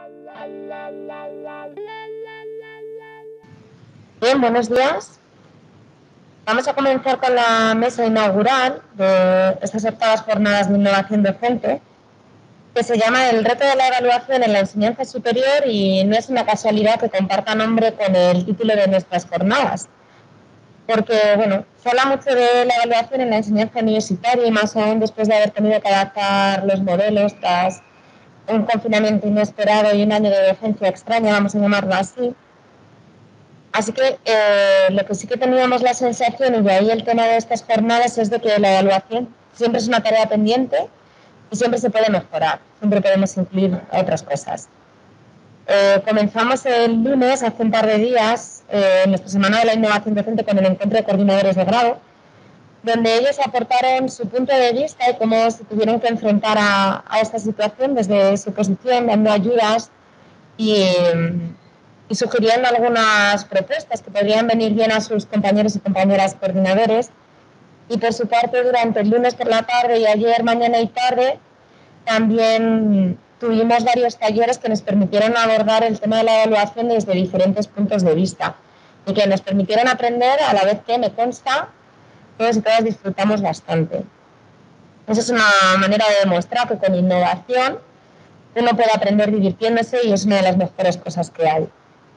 Bien, buenos días. Vamos a comenzar con la mesa inaugural de estas octavas jornadas de innovación docente, que se llama El reto de la evaluación en la enseñanza superior, y no es una casualidad que comparta nombre con el título de nuestras jornadas, porque se habla mucho de la evaluación en la enseñanza universitaria, y más aún después de haber tenido que adaptar los modelos tras un confinamiento inesperado y un año de docencia extraña, vamos a llamarlo así. Así que lo que sí que teníamos la sensación, y de ahí el tema de estas jornadas, es de que la evaluación siempre es una tarea pendiente y siempre se puede mejorar, siempre podemos incluir otras cosas. Comenzamos el lunes, hace un par de días, nuestra Semana de la Innovación Docente, con el encuentro de coordinadores de grado, donde ellos aportaron su punto de vista y cómo se tuvieron que enfrentar a esta situación desde su posición, dando ayudas y sugiriendo algunas propuestas que podrían venir bien a sus compañeros y compañeras coordinadores. Y por su parte, durante el lunes por la tarde y ayer, mañana y tarde, también tuvimos varios talleres que nos permitieron abordar el tema de la evaluación desde diferentes puntos de vista y que nos permitieron aprender, a la vez que, me consta, todos y todas disfrutamos bastante. Esa es una manera de demostrar que con innovación uno puede aprender divirtiéndose, y es una de las mejores cosas que hay.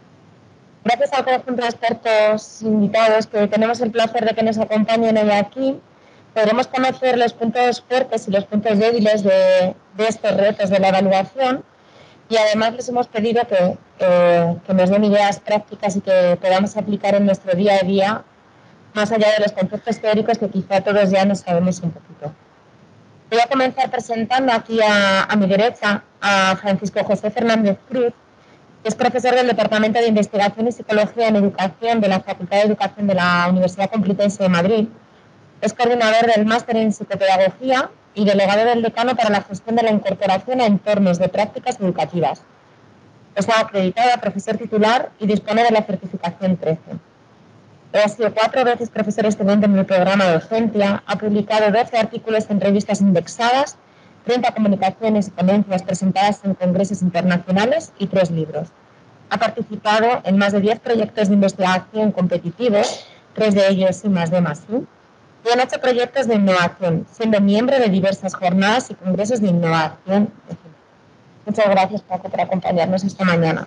Gracias al conjunto de expertos invitados que tenemos el placer de que nos acompañen hoy aquí, podremos conocer los puntos fuertes y los puntos débiles de estos retos de la evaluación, y además les hemos pedido que nos den ideas prácticas y que podamos aplicar en nuestro día a día, más allá de los conceptos teóricos que quizá todos ya no sabemos un poquito. Voy a comenzar presentando aquí a mi derecha a Francisco José Fernández Cruz, que es profesor del Departamento de Investigación y Psicología en Educación de la Facultad de Educación de la Universidad Complutense de Madrid. Es coordinador del Máster en Psicopedagogía y delegado del decano para la gestión de la incorporación a entornos de prácticas educativas. Está acreditado a profesor titular y dispone de la certificación 13. Ha sido 4 veces profesor excedente en el programa de docencia, ha publicado 12 artículos en revistas indexadas, 30 comunicaciones y ponencias presentadas en congresos internacionales y 3 libros. Ha participado en más de 10 proyectos de investigación competitivos, 3 de ellos I+D+I, y en 8 proyectos de innovación, siendo miembro de diversas jornadas y congresos de innovación. Muchas gracias, Paco, por acompañarnos esta mañana.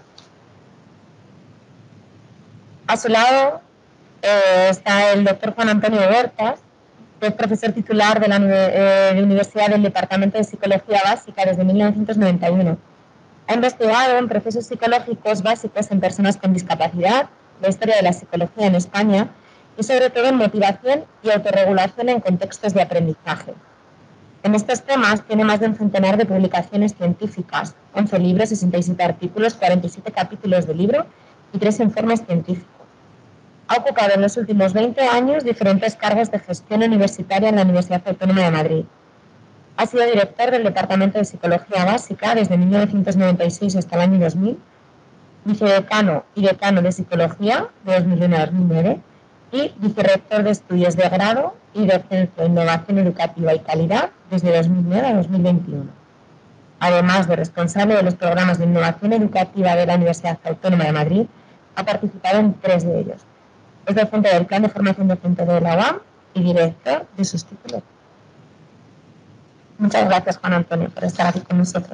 A su lado está el doctor Juan Antonio Huertas, que es profesor titular de la Universidad del Departamento de Psicología Básica desde 1991. Ha investigado en procesos psicológicos básicos en personas con discapacidad, la historia de la psicología en España y sobre todo en motivación y autorregulación en contextos de aprendizaje. En estos temas tiene más de un centenar de publicaciones científicas, 11 libros, 67 artículos, 47 capítulos de libro y 3 informes científicos. Ha ocupado en los últimos 20 años diferentes cargos de gestión universitaria en la Universidad Autónoma de Madrid. Ha sido director del Departamento de Psicología Básica desde 1996 hasta el año 2000, vicedecano y decano de Psicología de 2001 a 2009 y vicerrector de Estudios de Grado y Docencia, Innovación Educativa y Calidad desde 2009 a 2021. Además de responsable de los programas de innovación educativa de la Universidad Autónoma de Madrid, ha participado en 3 de ellos. Es docente del Plan de Formación Docente de la UAM y director de sus títulos. Muchas gracias, Juan Antonio, por estar aquí con nosotros.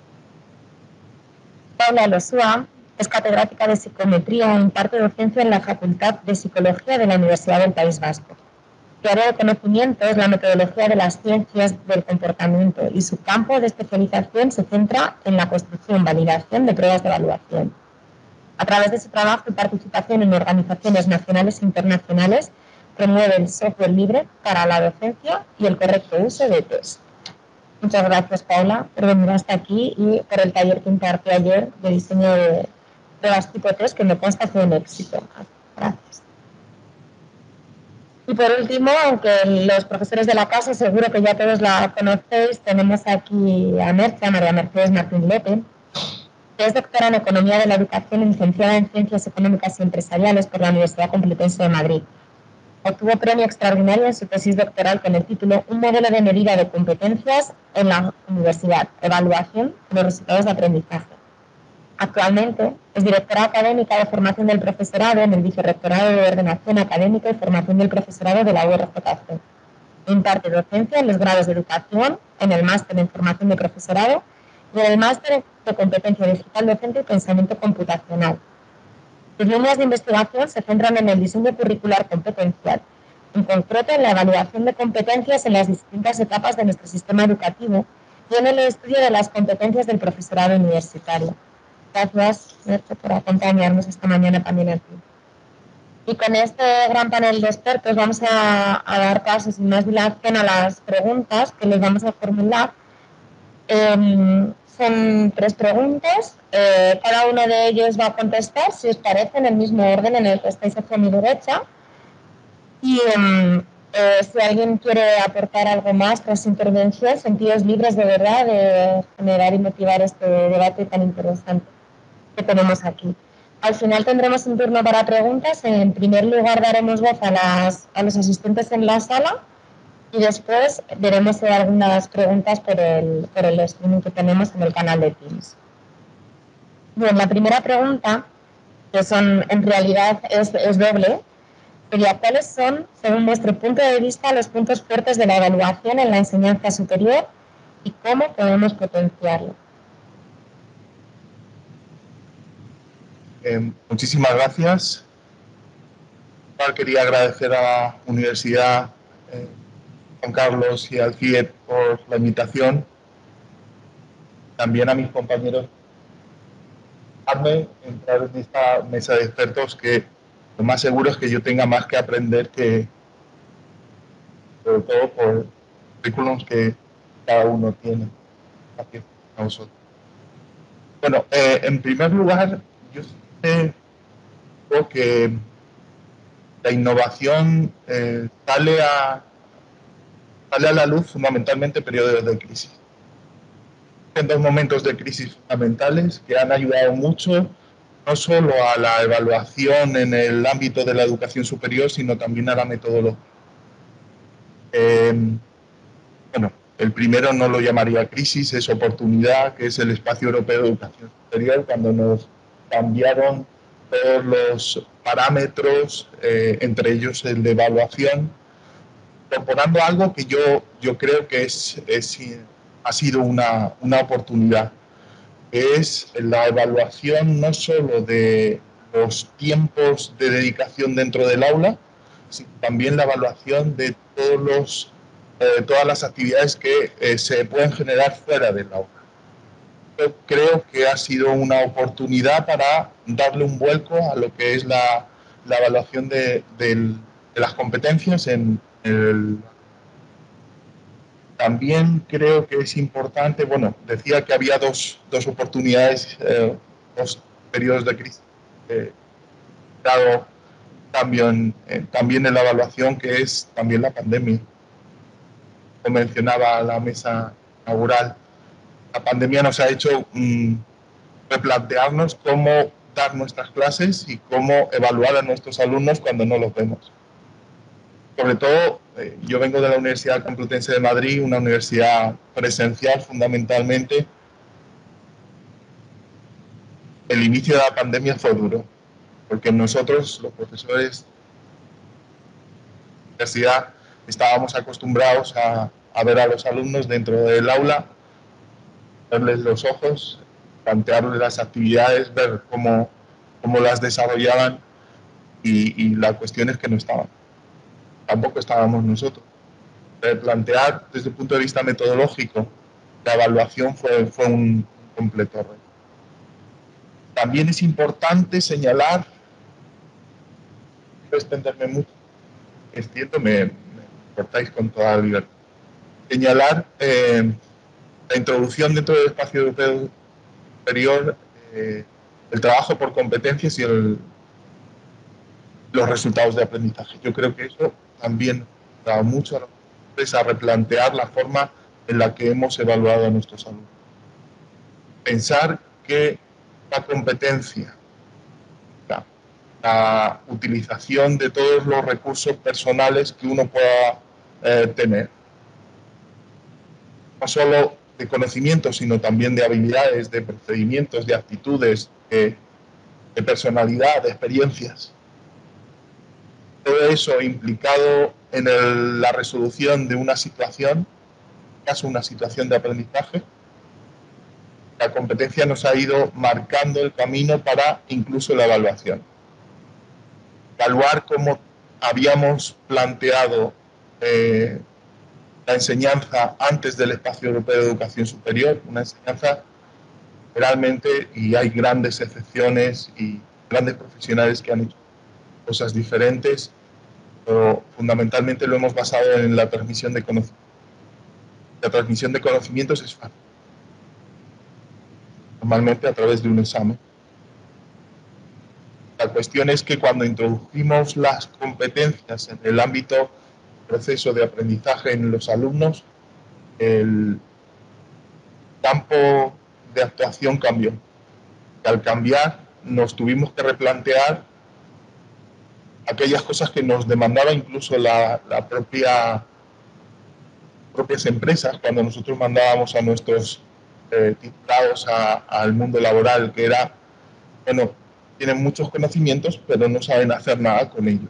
Paula Elosúa es catedrática de Psicometría e imparte docencia en la Facultad de Psicología de la Universidad del País Vasco. Su área de conocimiento es la metodología de las ciencias del comportamiento y su campo de especialización se centra en la construcción y validación de pruebas de evaluación. A través de su trabajo y participación en organizaciones nacionales e internacionales, promueve el software libre para la docencia y el correcto uso de test. Muchas gracias, Paula, por venir hasta aquí y por el taller que impartió ayer de diseño de pruebas tipo test, que me consta fue un éxito. Gracias. Y por último, aunque los profesores de la casa seguro que ya todos la conocéis, tenemos aquí a María Mercedes Martín Lepe, que es doctora en Economía de la Educación y licenciada en Ciencias Económicas y Empresariales por la Universidad Complutense de Madrid. Obtuvo premio extraordinario en su tesis doctoral con el título Un modelo de medida de competencias en la universidad, evaluación de los resultados de aprendizaje. Actualmente es directora académica de formación del profesorado en el Vicerrectorado de Ordenación Académica y Formación del Profesorado de la URJC. Imparte docencia en los grados de educación, en el máster en formación de profesorado y en el máster de competencia digital docente y pensamiento computacional. Sus líneas de investigación se centran en el diseño curricular competencial, en concreto en la evaluación de competencias en las distintas etapas de nuestro sistema educativo y en el estudio de las competencias del profesorado universitario. Gracias, Berto, por acompañarnos esta mañana también aquí. Y con este gran panel de expertos vamos a dar paso sin más dilación a las preguntas que les vamos a formular. Son 3 preguntas, cada uno de ellos va a contestar, si os parece, en el mismo orden en el que estáis hacia mi derecha. Y si alguien quiere aportar algo más tras su intervención, sentidos libres de verdad de generar y motivar este debate tan interesante que tenemos aquí. Al final tendremos un turno para preguntas. En primer lugar daremos voz a los asistentes en la sala y después veremos si hay algunas preguntas por el streaming que tenemos en el canal de Teams. Bien, la primera pregunta, que en realidad es doble, sería: ¿cuáles son, según vuestro punto de vista, los puntos fuertes de la evaluación en la enseñanza superior y cómo podemos potenciarlo? Muchísimas gracias. Quería agradecer a la Universidad Juan Carlos y al CIEP por la invitación. También a mis compañeros entrar en esta mesa de expertos, que lo más seguro es que yo tenga más que aprender, que sobre todo por currículums que cada uno tiene. Gracias a vosotros. Bueno, en primer lugar, yo creo que la innovación sale a la luz fundamentalmente en periodos de crisis. En 2 momentos de crisis fundamentales que han ayudado mucho, no solo a la evaluación en el ámbito de la educación superior, sino también a la metodología. Bueno, el primero no lo llamaría crisis, es oportunidad, que es el Espacio Europeo de Educación Superior, cuando nos cambiaron todos los parámetros, entre ellos el de evaluación, incorporando algo que yo creo que ha sido una oportunidad, que es la evaluación no solo de los tiempos de dedicación dentro del aula, sino también la evaluación de todas las actividades que se pueden generar fuera del aula. Yo creo que ha sido una oportunidad para darle un vuelco a lo que es la evaluación de las competencias en el. También creo que es importante, bueno, decía que había dos oportunidades, 2 periodos de crisis, dado cambio también en la evaluación, que es también la pandemia. Como mencionaba la mesa inaugural, la pandemia nos ha hecho replantearnos cómo dar nuestras clases y cómo evaluar a nuestros alumnos cuando no los vemos. Sobre todo, yo vengo de la Universidad Complutense de Madrid, una universidad presencial fundamentalmente. El inicio de la pandemia fue duro, porque nosotros, los profesores de la universidad, estábamos acostumbrados a ver a los alumnos dentro del aula, verles los ojos, plantearles las actividades, ver cómo las desarrollaban, y la cuestión es que no estaban. Tampoco estábamos nosotros. Plantear desde el punto de vista metodológico la evaluación fue un completo reto. También es importante señalar, no quiero extenderme mucho, me cortáis con toda la libertad, señalar la introducción dentro del espacio europeo superior, el trabajo por competencias y los resultados de aprendizaje. Yo creo que eso también da mucho a replantear la forma en la que hemos evaluado a nuestros alumnos. Pensar que la competencia, la utilización de todos los recursos personales que uno pueda tener, no solo de conocimientos, sino también de habilidades, de procedimientos, de actitudes, de personalidad, de experiencias. Todo eso implicado en la resolución de una situación, en caso una situación de aprendizaje. La competencia nos ha ido marcando el camino para incluso la evaluación. Evaluar cómo habíamos planteado la enseñanza antes del Espacio Europeo de Educación Superior, una enseñanza realmente, y hay grandes excepciones y grandes profesionales que han hecho cosas diferentes, pero fundamentalmente lo hemos basado en la transmisión de conocimientos. La transmisión de conocimientos es fácil, normalmente a través de un examen. La cuestión es que cuando introdujimos las competencias en el ámbito proceso de aprendizaje en los alumnos, el campo de actuación cambió. Y al cambiar, nos tuvimos que replantear aquellas cosas que nos demandaba incluso las propias empresas cuando nosotros mandábamos a nuestros titulados al mundo laboral, que era, bueno, tienen muchos conocimientos, pero no saben hacer nada con ellos.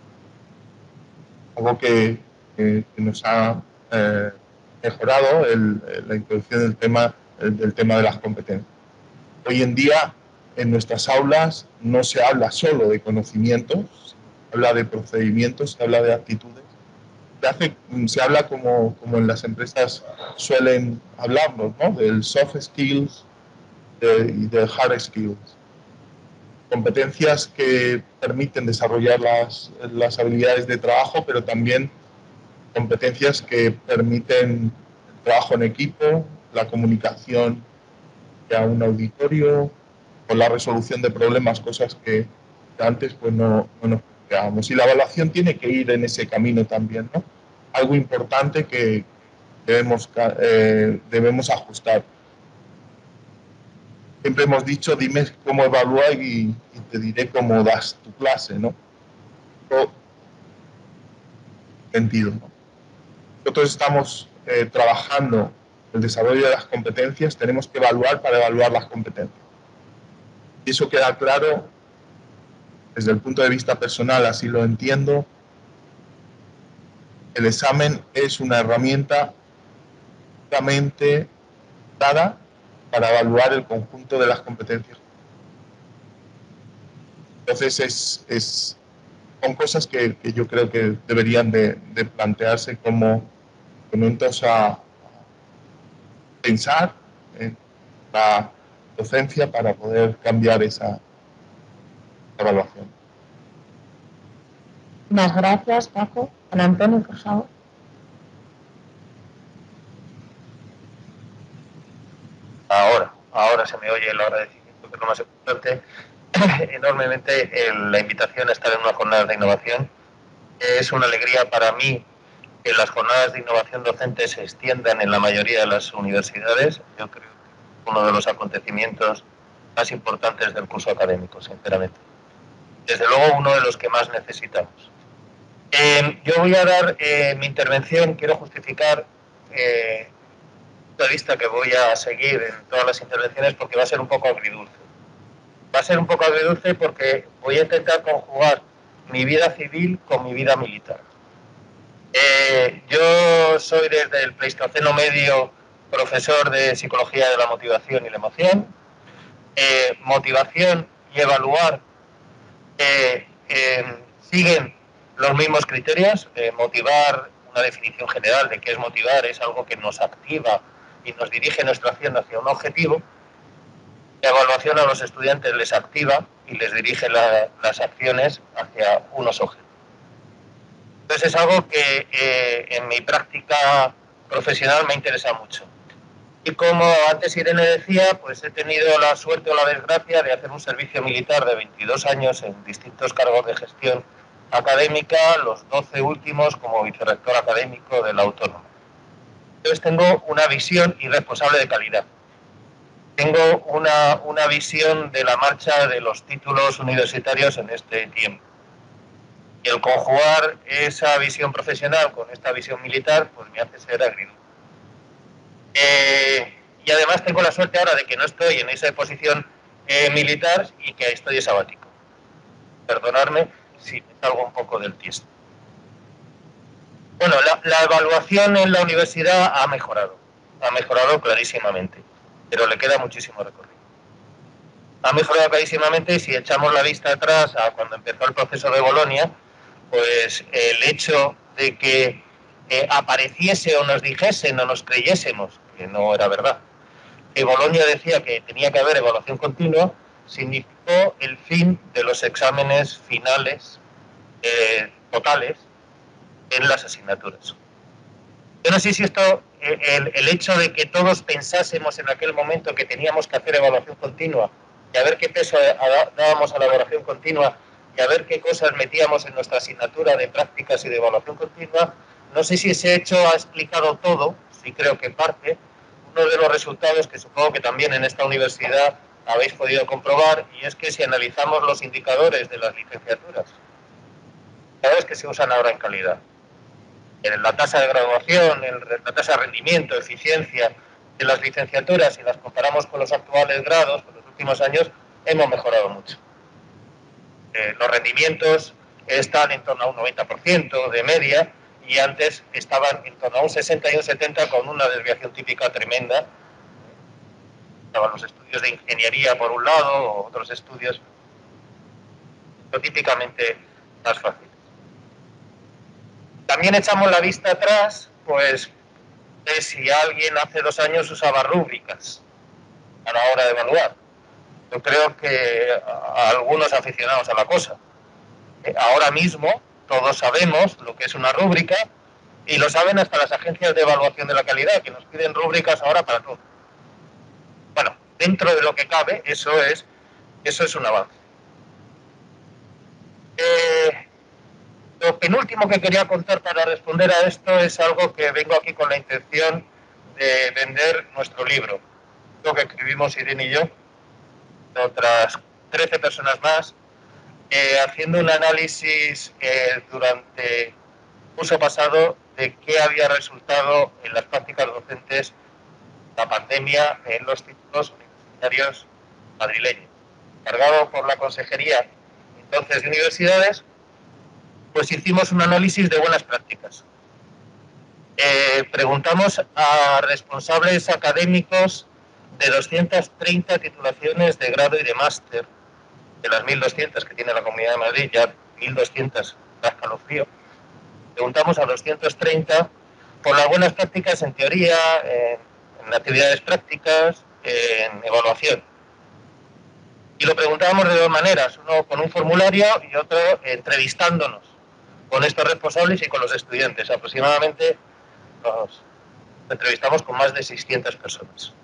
Algo que nos ha mejorado la introducción del tema de las competencias. Hoy en día, en nuestras aulas, no se habla solo de conocimientos, se habla de procedimientos, se habla de actitudes. Se habla como en las empresas suelen hablarnos, ¿no? Del soft skills y del hard skills. Competencias que permiten desarrollar las habilidades de trabajo, pero también competencias que permiten el trabajo en equipo, la comunicación a un auditorio, o la resolución de problemas, cosas que antes pues no nos planteábamos. Y la evaluación tiene que ir en ese camino también, ¿no? Algo importante que debemos ajustar. Siempre hemos dicho, dime cómo evalúas y te diré cómo das tu clase, ¿no? Todo sentido, ¿no? Nosotros estamos trabajando el desarrollo de las competencias, tenemos que evaluar para evaluar las competencias. Y eso queda claro desde el punto de vista personal, así lo entiendo. El examen es una herramienta puramente dada para evaluar el conjunto de las competencias. Entonces son cosas que yo creo que deberían de plantearse como elementos a pensar en la docencia para poder cambiar esa evaluación. Muchas gracias, Paco. Juan Antonio, por favor. Ahora se me oye el agradecimiento, que es lo más importante, enormemente la invitación a estar en una jornada de innovación. Es una alegría para mí que las jornadas de innovación docente se extiendan en la mayoría de las universidades. Yo creo que es uno de los acontecimientos más importantes del curso académico, sinceramente. Desde luego, uno de los que más necesitamos. Yo voy a dar mi intervención, quiero justificar de vista que voy a seguir en todas las intervenciones porque va a ser un poco agridulce. Va a ser un poco agridulce porque voy a intentar conjugar mi vida civil con mi vida militar. Yo soy desde el Pleistoceno medio profesor de Psicología de la Motivación y la Emoción. Motivación y evaluar siguen los mismos criterios. Motivar, una definición general de qué es motivar, es algo que nos activa y nos dirige nuestra acción hacia un objetivo. La evaluación a los estudiantes les activa y les dirige las acciones hacia unos objetivos. Entonces es algo que en mi práctica profesional me interesa mucho. Y como antes Irene decía, pues he tenido la suerte o la desgracia de hacer un servicio militar de 22 años en distintos cargos de gestión académica, los 12 últimos como vicerrector académico de la Autónoma. Entonces tengo una visión irresponsable de calidad. Tengo una visión de la marcha de los títulos universitarios en este tiempo. Y el conjugar esa visión profesional con esta visión militar, pues me hace ser agridulce. Y además tengo la suerte ahora de que no estoy en esa posición militar y que estoy sabático. Perdonadme si me salgo un poco del tiesto. Bueno, la evaluación en la universidad ha mejorado clarísimamente, pero le queda muchísimo recorrido. Ha mejorado clarísimamente y si echamos la vista atrás a cuando empezó el proceso de Bolonia, pues el hecho de que apareciese o nos dijesen o nos creyésemos, que no era verdad, que Bolonia decía que tenía que haber evaluación continua, significó el fin de los exámenes finales totales en las asignaturas. Yo no sé si esto, el hecho de que todos pensásemos en aquel momento que teníamos que hacer evaluación continua y a ver qué peso dábamos a la evaluación continua y a ver qué cosas metíamos en nuestra asignatura de prácticas y de evaluación continua, no sé si ese hecho ha explicado todo, sí creo que en parte, uno de los resultados que supongo que también en esta universidad habéis podido comprobar, y es que si analizamos los indicadores de las licenciaturas, indicadores que se usan ahora en calidad, en la tasa de graduación, la tasa de rendimiento, eficiencia de las licenciaturas, y las comparamos con los actuales grados, con los últimos años, hemos mejorado mucho. Los rendimientos están en torno a un 90% de media, y antes estaban en torno a un 60 y un 70 con una desviación típica tremenda. Estaban los estudios de ingeniería por un lado, o otros estudios típicamente más fáciles. También echamos la vista atrás, pues, de si alguien hace 2 años usaba rúbricas a la hora de evaluar. Yo creo que a algunos aficionados a la cosa. Ahora mismo todos sabemos lo que es una rúbrica, y lo saben hasta las agencias de evaluación de la calidad, que nos piden rúbricas ahora para todo. Bueno, dentro de lo que cabe, eso es un avance. Lo penúltimo que quería contar para responder a esto es algo que vengo aquí con la intención de vender nuestro libro. Lo que escribimos Irene y yo, otras 13 personas más, haciendo un análisis durante el curso pasado de qué había resultado en las prácticas docentes la pandemia en los títulos universitarios madrileños. Cargado por la Consejería entonces de Universidades, pues hicimos un análisis de buenas prácticas. Preguntamos a responsables académicos de 230 titulaciones de grado y de máster, de las 1.200 que tiene la Comunidad de Madrid, ya 1.200 da escalofrío. Preguntamos a 230 por las buenas prácticas en teoría, en actividades prácticas, en evaluación. Y lo preguntábamos de dos maneras, uno con un formulario y otro entrevistándonos con estos responsables y con los estudiantes. Aproximadamente nos entrevistamos con más de 600 personas.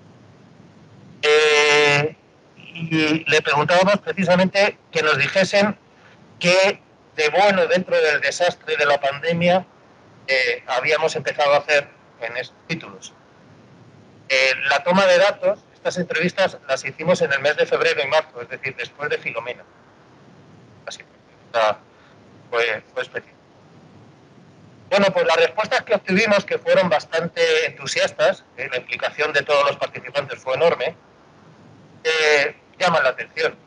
Y le preguntábamos precisamente que nos dijesen qué de bueno dentro del desastre de la pandemia habíamos empezado a hacer en estos títulos. La toma de datos, estas entrevistas las hicimos en el mes de febrero y marzo, es decir, después de Filomena. Así fue especial. Bueno, pues las respuestas que obtuvimos, que fueron bastante entusiastas, la implicación de todos los participantes fue enorme, llaman la atención.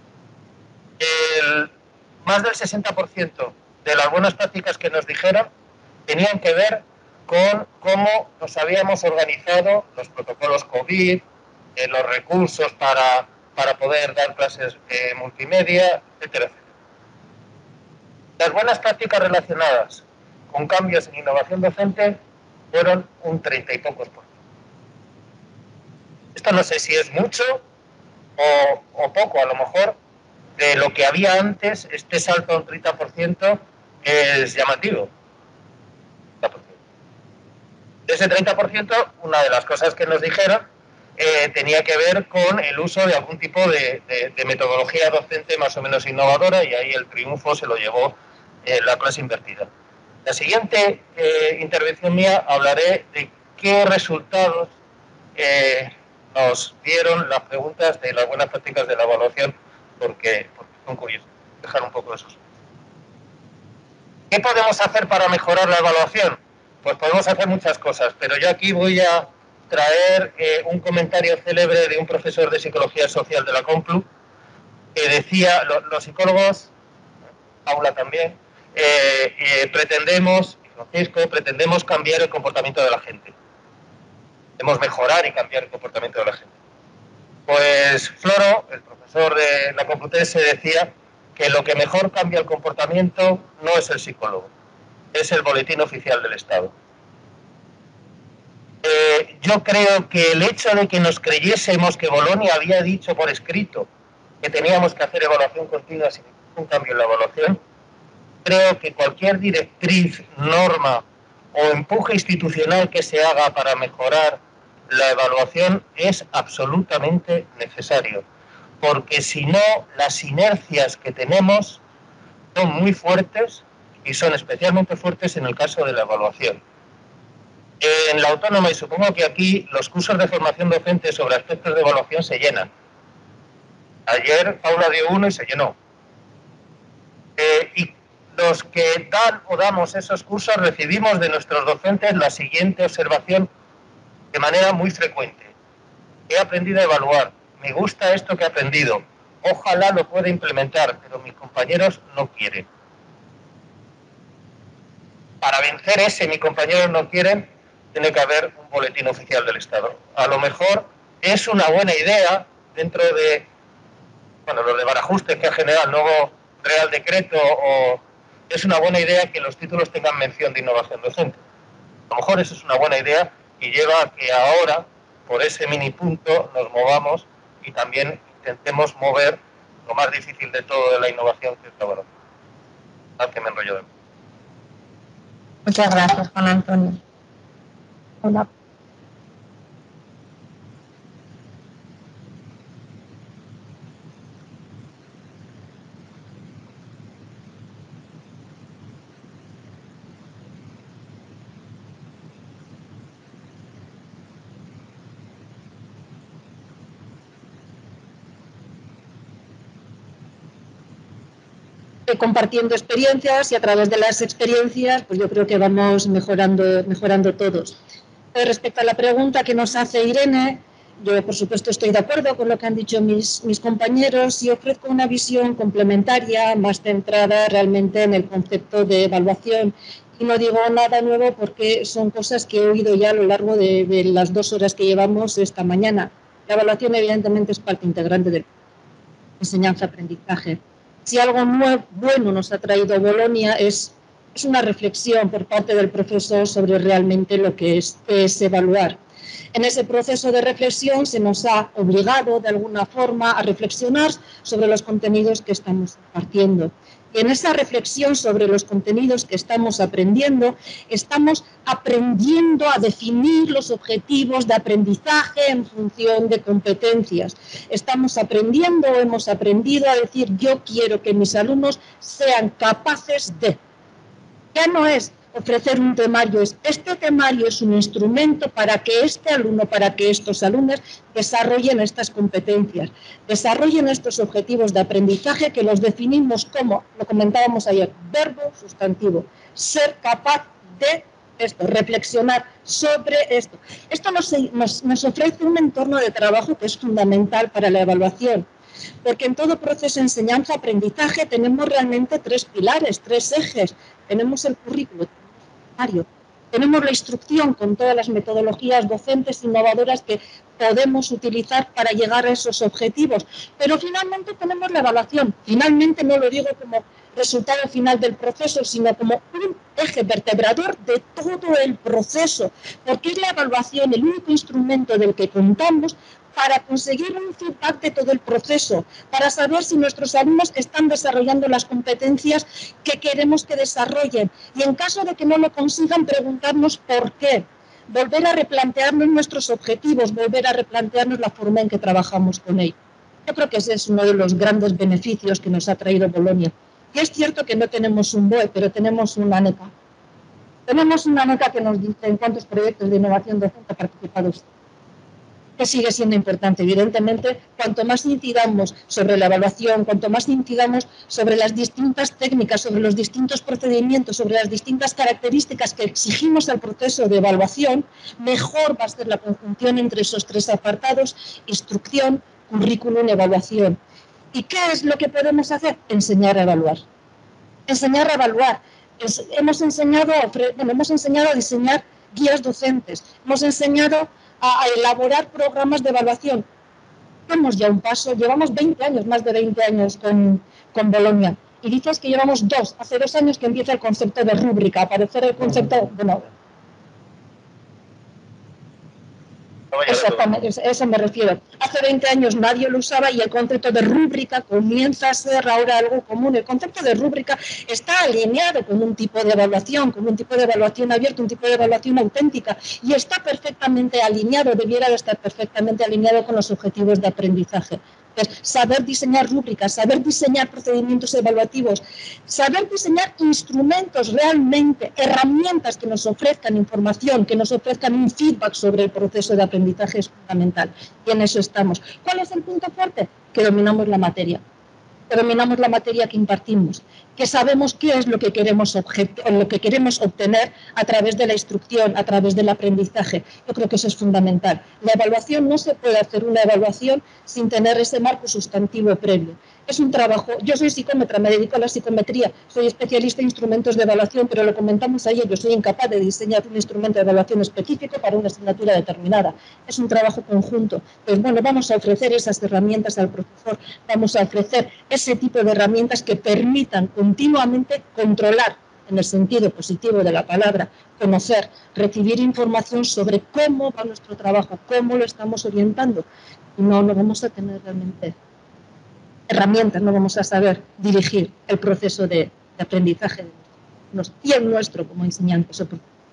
Más del 60% de las buenas prácticas que nos dijeron tenían que ver con cómo nos habíamos organizado los protocolos COVID, los recursos para poder dar clases multimedia, etcétera, etcétera. Las buenas prácticas relacionadas con cambios en innovación docente fueron un 30 y pocos por ciento. Esto no sé si es mucho o poco, a lo mejor de lo que había antes, este salto a un 30% es llamativo. De ese 30%, una de las cosas que nos dijeron tenía que ver con el uso de algún tipo de metodología docente más o menos innovadora, y ahí el triunfo se lo llevó la clase invertida. La siguiente intervención mía hablaré de qué resultados nos dieron las preguntas de las buenas prácticas de la evaluación, porque son curiosas. Dejar un poco de suspense. ¿Qué podemos hacer para mejorar la evaluación? Pues podemos hacer muchas cosas, pero yo aquí voy a traer un comentario célebre de un profesor de psicología social de la Complu, que decía, los psicólogos, Paula también, pretendemos, Francisco, pretendemos cambiar el comportamiento de la gente. Debemos mejorar y cambiar el comportamiento de la gente. Pues Floro, el profesor de la Complutense, decía que lo que mejor cambia el comportamiento no es el psicólogo, es el boletín oficial del Estado. Yo creo que el hecho de que nos creyésemos que Bolonia había dicho por escrito que teníamos que hacer evaluación continua sin ningún cambio en la evaluación, creo que cualquier directriz, norma o empuje institucional que se haga para mejorar la evaluación es absolutamente necesario, porque si no, las inercias que tenemos son muy fuertes y son especialmente fuertes en el caso de la evaluación. En la Autónoma, y supongo que aquí, los cursos de formación docente sobre aspectos de evaluación se llenan. Ayer Paula dio uno y se llenó. Y los que dan o damos esos cursos recibimos de nuestros docentes la siguiente observación de manera muy frecuente. He aprendido a evaluar, me gusta esto que he aprendido, ojalá lo pueda implementar, pero mis compañeros no quieren. Para vencer ese mis compañeros no quieren, tiene que haber un boletín oficial del Estado. A lo mejor es una buena idea dentro de, bueno, los de Barajustes que en general, luego Real Decreto, o es una buena idea que los títulos tengan mención de innovación docente. A lo mejor eso es una buena idea y lleva a que ahora, por ese mini punto, nos movamos y también intentemos mover lo más difícil de todo de la innovación, que es la evaluación. Que me enrollo de mí. Muchas gracias, Juan Antonio. Hola. Compartiendo experiencias y a través de las experiencias, pues yo creo que vamos mejorando todos. Respecto a la pregunta que nos hace Irene, yo por supuesto estoy de acuerdo con lo que han dicho mis compañeros y ofrezco una visión complementaria más centrada realmente en el concepto de evaluación. Y no digo nada nuevo porque son cosas que he oído ya a lo largo de las 2 horas que llevamos esta mañana. La evaluación evidentemente es parte integrante de la enseñanza-aprendizaje. Si algo bueno nos ha traído Bolonia es una reflexión por parte del profesor sobre realmente lo que es evaluar. En ese proceso de reflexión se nos ha obligado de alguna forma a reflexionar sobre los contenidos que estamos impartiendo. Y en esa reflexión sobre los contenidos que estamos aprendiendo a definir los objetivos de aprendizaje en función de competencias. Estamos aprendiendo o hemos aprendido a decir yo quiero que mis alumnos sean capaces de. Ya no es ofrecer un temario, este temario es un instrumento para que este alumno, para que estos alumnos desarrollen estas competencias, desarrollen estos objetivos de aprendizaje que los definimos como, lo comentábamos ayer, verbo, sustantivo, ser capaz de esto, reflexionar sobre esto. Esto nos ofrece un entorno de trabajo que es fundamental para la evaluación. Porque en todo proceso de enseñanza-aprendizaje tenemos realmente 3 pilares, 3 ejes. Tenemos el currículo, tenemos la instrucción con todas las metodologías docentes innovadoras que podemos utilizar para llegar a esos objetivos. Pero finalmente tenemos la evaluación. Finalmente no lo digo como resultado final del proceso, sino como un eje vertebrador de todo el proceso. Porque es la evaluación el único instrumento del que contamos para conseguir un feedback de todo el proceso, para saber si nuestros alumnos están desarrollando las competencias que queremos que desarrollen. Y en caso de que no lo consigan, preguntarnos por qué. Volver a replantearnos nuestros objetivos, volver a replantearnos la forma en que trabajamos con ellos. Yo creo que ese es uno de los grandes beneficios que nos ha traído Bolonia. Y es cierto que no tenemos un BOE, pero tenemos una ANECA. Tenemos una ANECA que nos dice en cuántos proyectos de innovación docente ha participado usted. que sigue siendo importante. Evidentemente, cuanto más incidamos sobre la evaluación, cuanto más incidamos sobre las distintas técnicas, sobre los distintos procedimientos, sobre las distintas características que exigimos al proceso de evaluación, mejor va a ser la conjunción entre esos tres apartados: instrucción, currículum, evaluación. ¿Y qué es lo que podemos hacer? Enseñar a evaluar. Enseñar a evaluar. Hemos enseñado a diseñar guías docentes, hemos enseñado a elaborar programas de evaluación. Damos ya un paso, llevamos 20 años, más de 20 años con Bolonia. Y dices que llevamos hace 2 años que empieza el concepto de rúbrica, a aparecer el concepto, exactamente, eso me refiero. Hace 20 años nadie lo usaba y el concepto de rúbrica comienza a ser ahora algo común. El concepto de rúbrica está alineado con un tipo de evaluación, abierta, un tipo de evaluación auténtica, y está perfectamente alineado, debiera de estar perfectamente alineado con los objetivos de aprendizaje. Entonces, saber diseñar rúbricas, saber diseñar procedimientos evaluativos, saber diseñar instrumentos realmente, herramientas que nos ofrezcan información, que nos ofrezcan un feedback sobre el proceso de aprendizaje es fundamental. Y en eso estamos. ¿Cuál es el punto fuerte? Que dominamos la materia. Que impartimos, que sabemos qué es lo que queremos obtener a través de la instrucción, a través del aprendizaje. Yo creo que eso es fundamental. La evaluación, no se puede hacer una evaluación sin tener ese marco sustantivo previo. Es un trabajo. Yo soy psicómetra, me dedico a la psicometría, soy especialista en instrumentos de evaluación, pero lo comentamos ayer, yo soy incapaz de diseñar un instrumento de evaluación específico para una asignatura determinada. Es un trabajo conjunto. Pues bueno, vamos a ofrecer esas herramientas al profesor, vamos a ofrecer ese tipo de herramientas que permitan continuamente controlar, en el sentido positivo de la palabra, conocer, recibir información sobre cómo va nuestro trabajo, cómo lo estamos orientando. Y no vamos a tener realmente herramientas, no vamos a saber dirigir el proceso de aprendizaje y el nuestro como enseñantes.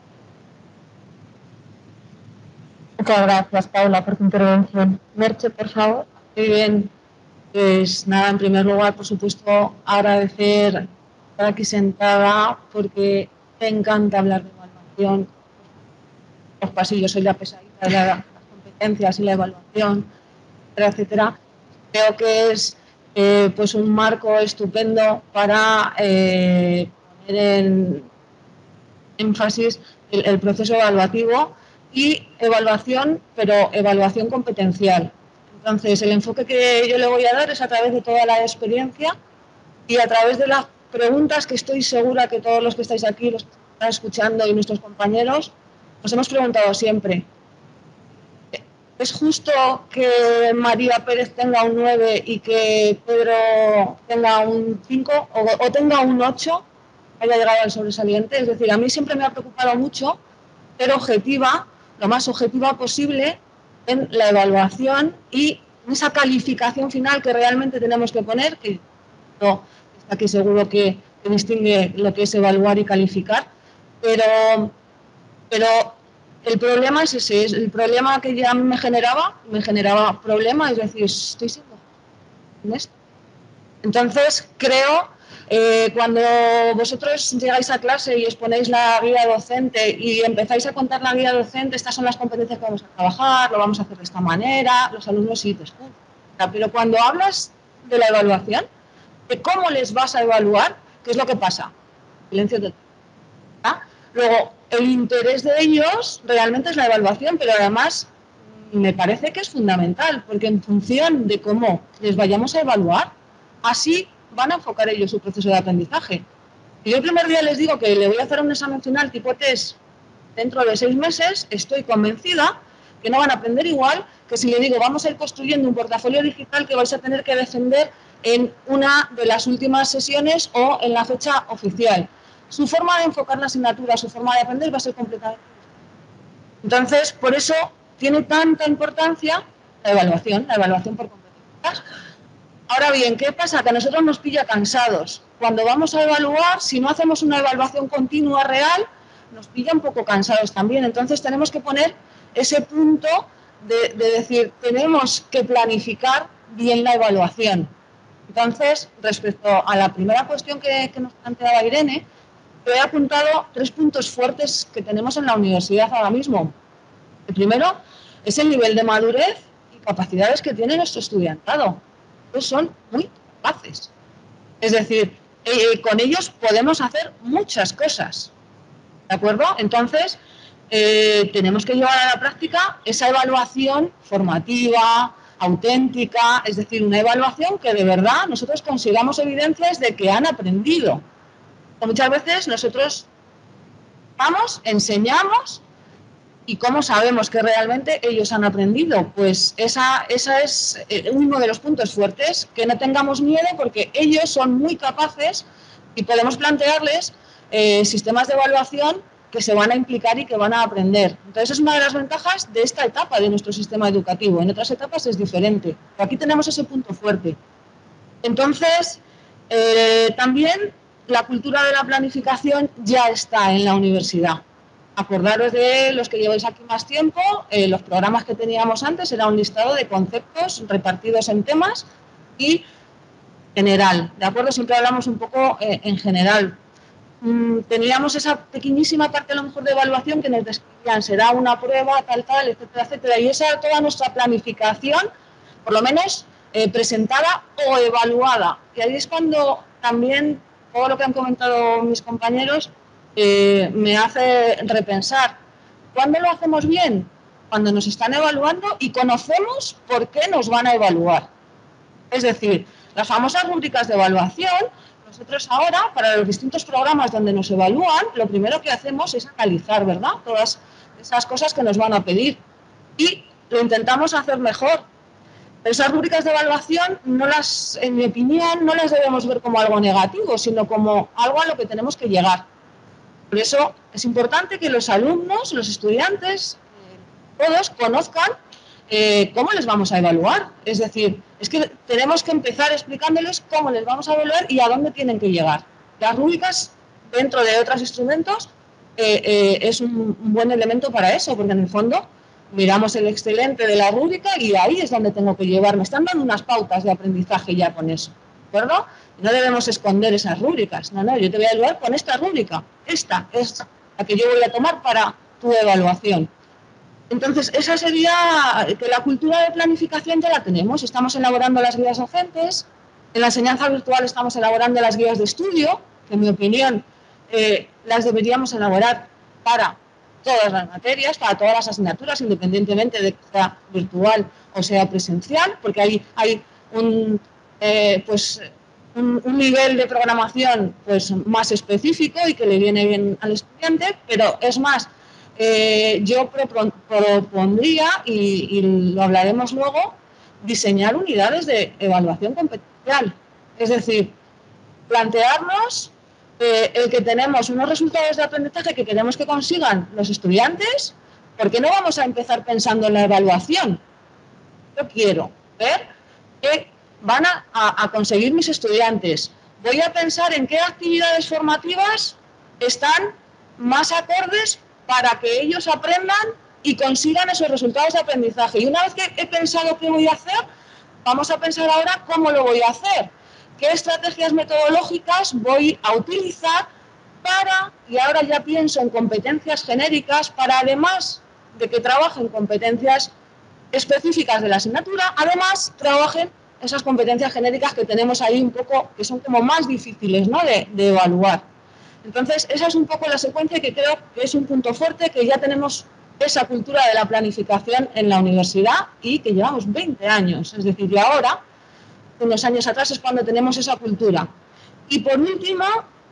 Muchas gracias, Paula, por tu intervención. Merche, por favor. Muy bien. Pues nada, en primer lugar, por supuesto, agradecer estar aquí sentada porque me encanta hablar de evaluación. Los pasillos soy la pesadita de las competencias y la evaluación, etcétera. Creo que es pues un marco estupendo para poner en énfasis el proceso evaluativo y evaluación, pero evaluación competencial. Entonces, el enfoque que yo le voy a dar es a través de toda la experiencia y a través de las preguntas que estoy segura que todos los que estáis aquí, los que están escuchando y nuestros compañeros, nos hemos preguntado siempre. ¿Es justo que María Pérez tenga un 9 y que Pedro tenga un 5 o tenga un 8, haya llegado al sobresaliente? Es decir, a mí siempre me ha preocupado mucho ser objetiva, lo más objetiva posible, en la evaluación y en esa calificación final que realmente tenemos que poner, que no, está aquí seguro que distingue lo que es evaluar y calificar, pero el problema es ese, es el problema que ya me generaba problema, es decir, estoy siendo honesta. Entonces, creo, cuando vosotros llegáis a clase y os ponéis la guía docente y empezáis a contar la guía docente, estas son las competencias que vamos a trabajar, lo vamos a hacer de esta manera, los alumnos sí te escuchan. Pero cuando hablas de la evaluación, de cómo les vas a evaluar, ¿qué es lo que pasa? Silencio total. Luego, el interés de ellos realmente es la evaluación, pero además me parece que es fundamental, porque en función de cómo les vayamos a evaluar, así van a enfocar ellos su proceso de aprendizaje. Si yo el primer día les digo que le voy a hacer un examen final tipo test dentro de 6 meses, estoy convencida que no van a aprender igual que si le digo vamos a ir construyendo un portafolio digital que vais a tener que defender en una de las últimas sesiones o en la fecha oficial. Su forma de enfocar la asignatura, su forma de aprender va a ser completamente distinta. Entonces, por eso tiene tanta importancia la evaluación por competencias. Ahora bien, ¿qué pasa? Que a nosotros nos pilla cansados. Cuando vamos a evaluar, si no hacemos una evaluación continua real, nos pilla un poco cansados también. Entonces tenemos que poner ese punto de decir, tenemos que planificar bien la evaluación. Entonces, respecto a la primera cuestión que nos planteaba Irene, he apuntado 3 puntos fuertes que tenemos en la universidad ahora mismo. El primero, es el nivel de madurez y capacidades que tiene nuestro estudiantado. Ellos son muy capaces. Es decir, con ellos podemos hacer muchas cosas, ¿de acuerdo? Entonces, tenemos que llevar a la práctica esa evaluación formativa, auténtica, es decir, una evaluación que de verdad nosotros consigamos evidencias de que han aprendido. Muchas veces nosotros vamos, enseñamos, ¿y cómo sabemos que realmente ellos han aprendido? Pues esa es uno de los puntos fuertes, que no tengamos miedo porque ellos son muy capaces y podemos plantearles sistemas de evaluación que se van a implicar y que van a aprender. Entonces es una de las ventajas de esta etapa de nuestro sistema educativo. En otras etapas es diferente, pero aquí tenemos ese punto fuerte. Entonces, también la cultura de la planificación ya está en la universidad. Acordaros de los que lleváis aquí más tiempo, los programas que teníamos antes era un listado de conceptos repartidos en temas y general, ¿de acuerdo? Siempre hablamos un poco en general. Teníamos esa pequeñísima parte a lo mejor de evaluación que nos describían, será una prueba, tal, etcétera, etcétera, y esa era toda nuestra planificación, por lo menos presentada o evaluada. Y ahí es cuando también todo lo que han comentado mis compañeros me hace repensar, ¿cuándo lo hacemos bien? Cuando nos están evaluando y conocemos por qué nos van a evaluar. Es decir, las famosas rúbricas de evaluación, nosotros ahora, para los distintos programas donde nos evalúan, lo primero que hacemos es analizar, ¿verdad?, todas esas cosas que nos van a pedir. Y lo intentamos hacer mejor. Pero esas rúbricas de evaluación, en mi opinión, no las debemos ver como algo negativo, sino como algo a lo que tenemos que llegar. Por eso es importante que los alumnos, los estudiantes, todos conozcan cómo les vamos a evaluar. Es decir, es que tenemos que empezar explicándoles cómo les vamos a evaluar y a dónde tienen que llegar. Las rúbricas, dentro de otros instrumentos, es un buen elemento para eso, porque en el fondo miramos el excelente de la rúbrica y ahí es donde tengo que llevar. Me están dando unas pautas de aprendizaje ya con eso, ¿de acuerdo? No debemos esconder esas rúbricas. No, yo te voy a ayudar con esta rúbrica. Esta es la que yo voy a tomar para tu evaluación. Entonces, esa sería que la cultura de planificación ya la tenemos. Estamos elaborando las guías docentes. En la enseñanza virtual estamos elaborando las guías de estudio, que en mi opinión las deberíamos elaborar para todas las materias, para todas las asignaturas, independientemente de que sea virtual o sea presencial, porque hay un nivel de programación pues más específico y que le viene bien al estudiante, pero es más, yo propondría, y lo hablaremos luego, diseñar unidades de evaluación competencial. Es decir, plantearnos el que tenemos unos resultados de aprendizaje que queremos que consigan los estudiantes, ¿por qué no vamos a empezar pensando en la evaluación? Yo quiero ver qué van a conseguir mis estudiantes. Voy a pensar en qué actividades formativas están más acordes para que ellos aprendan y consigan esos resultados de aprendizaje. Y una vez que he pensado qué voy a hacer, vamos a pensar ahora cómo lo voy a hacer. ¿Qué estrategias metodológicas voy a utilizar para, y ahora ya pienso en competencias genéricas, para además de que trabajen competencias específicas de la asignatura, además trabajen esas competencias genéricas que tenemos ahí un poco, que son como más difíciles, ¿no?, de evaluar. Entonces, esa es un poco la secuencia que creo que es un punto fuerte, que ya tenemos esa cultura de la planificación en la universidad y que llevamos 20 años. Es decir, y ahora, unos años atrás, es cuando tenemos esa cultura. Y por último,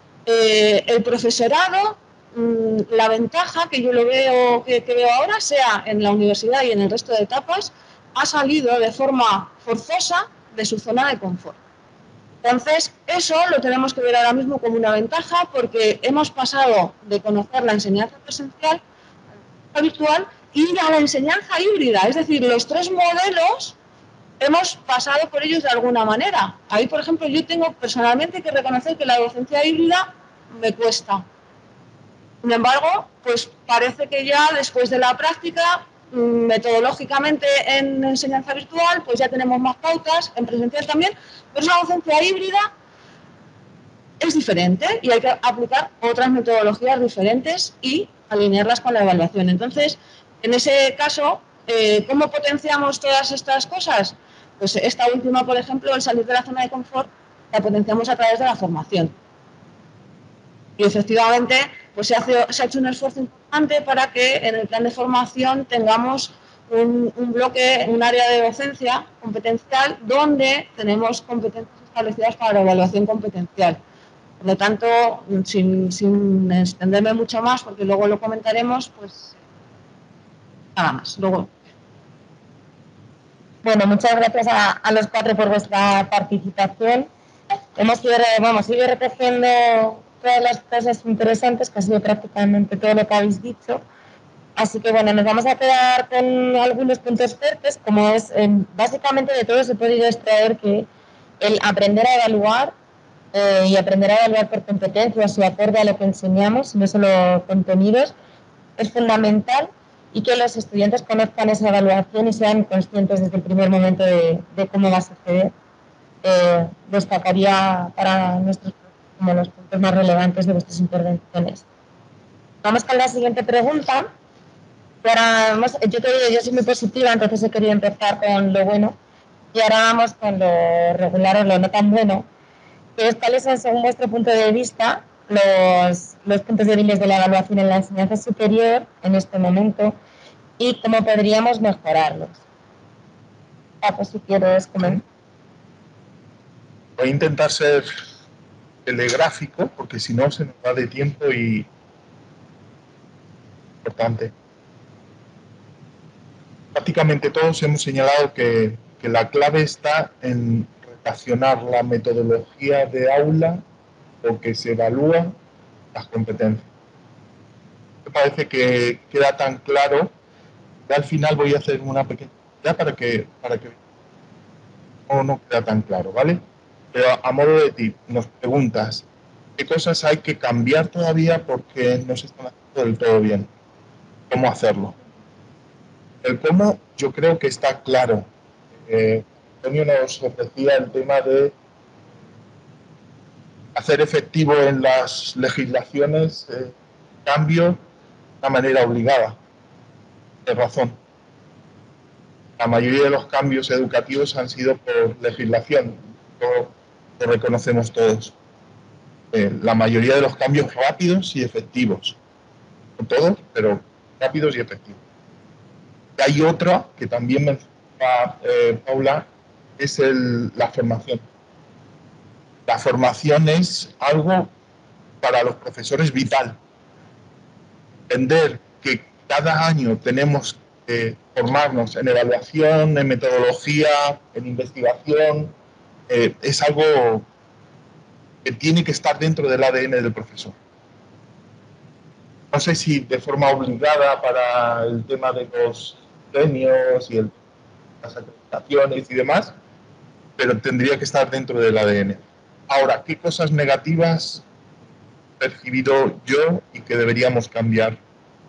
el profesorado, la ventaja que yo lo veo, que veo ahora, sea en la universidad y en el resto de etapas, ha salido de forma forzosa de su zona de confort. Entonces, eso lo tenemos que ver ahora mismo como una ventaja, porque hemos pasado de conocer la enseñanza presencial a la virtual y a la enseñanza híbrida. Es decir, los tres modelos hemos pasado por ellos de alguna manera. Ahí, por ejemplo, yo tengo personalmente que reconocer que la docencia híbrida me cuesta. Sin embargo, pues parece que ya después de la práctica, metodológicamente en enseñanza virtual, pues ya tenemos más pautas, en presencial también, pero esa docencia híbrida es diferente y hay que aplicar otras metodologías diferentes y alinearlas con la evaluación. Entonces, en ese caso, ¿Cómo potenciamos todas estas cosas? Pues esta última, por ejemplo, el salir de la zona de confort, la potenciamos a través de la formación. Y efectivamente, pues se ha hecho un esfuerzo importante para que en el plan de formación tengamos un bloque, un área de docencia competencial donde tenemos competencias establecidas para la evaluación competencial. Por lo tanto, sin extenderme mucho más, porque luego lo comentaremos, pues nada más. Luego. Bueno, muchas gracias a los cuatro por vuestra participación. Hemos ido recogiendo todas las cosas interesantes, que ha sido prácticamente todo lo que habéis dicho. Así que bueno, nos vamos a quedar con algunos puntos fuertes, como es, básicamente de todo se ha podido extraer que el aprender a evaluar y aprender a evaluar por competencias y acorde a lo que enseñamos, no solo contenidos, es fundamental, y que los estudiantes conozcan esa evaluación y sean conscientes desde el primer momento de cómo va a suceder. Destacaría para nuestros como los puntos más relevantes de vuestras intervenciones. Vamos con la siguiente pregunta. Ahora yo soy muy positiva, entonces he querido empezar con lo bueno, y ahora vamos con lo regular o lo no tan bueno, que es cuáles son, según vuestro punto de vista, los puntos débiles de la evaluación en la enseñanza superior en este momento y cómo podríamos mejorarlos. Pues si quieres comentar. Voy a intentar ser telegráfico, porque si no se nos va de tiempo y importante. Prácticamente todos hemos señalado que la clave está en relacionar la metodología de aula o que se evalúa las competencias. Me parece que queda tan claro que al final voy a hacer una pequeña para que no queda tan claro, ¿vale? Pero a modo de tip, nos preguntas qué cosas hay que cambiar todavía porque no se están haciendo del todo bien. ¿Cómo hacerlo? El cómo yo creo que está claro. Antonio nos ofrecía el tema de hacer efectivo en las legislaciones cambio de una manera obligada. De razón. La mayoría de los cambios educativos han sido por legislación, lo reconocemos todos. La mayoría de los cambios rápidos y efectivos. No todos, pero rápidos y efectivos. Hay otra que también menciona Paula, es la formación. La formación es algo para los profesores vital. Entender que cada año tenemos que formarnos en evaluación, en metodología, en investigación, es algo que tiene que estar dentro del ADN del profesor. No sé si de forma obligada para el tema de los premios y las acreditaciones y demás, pero tendría que estar dentro del ADN. Ahora, ¿qué cosas negativas he percibido yo y que deberíamos cambiar?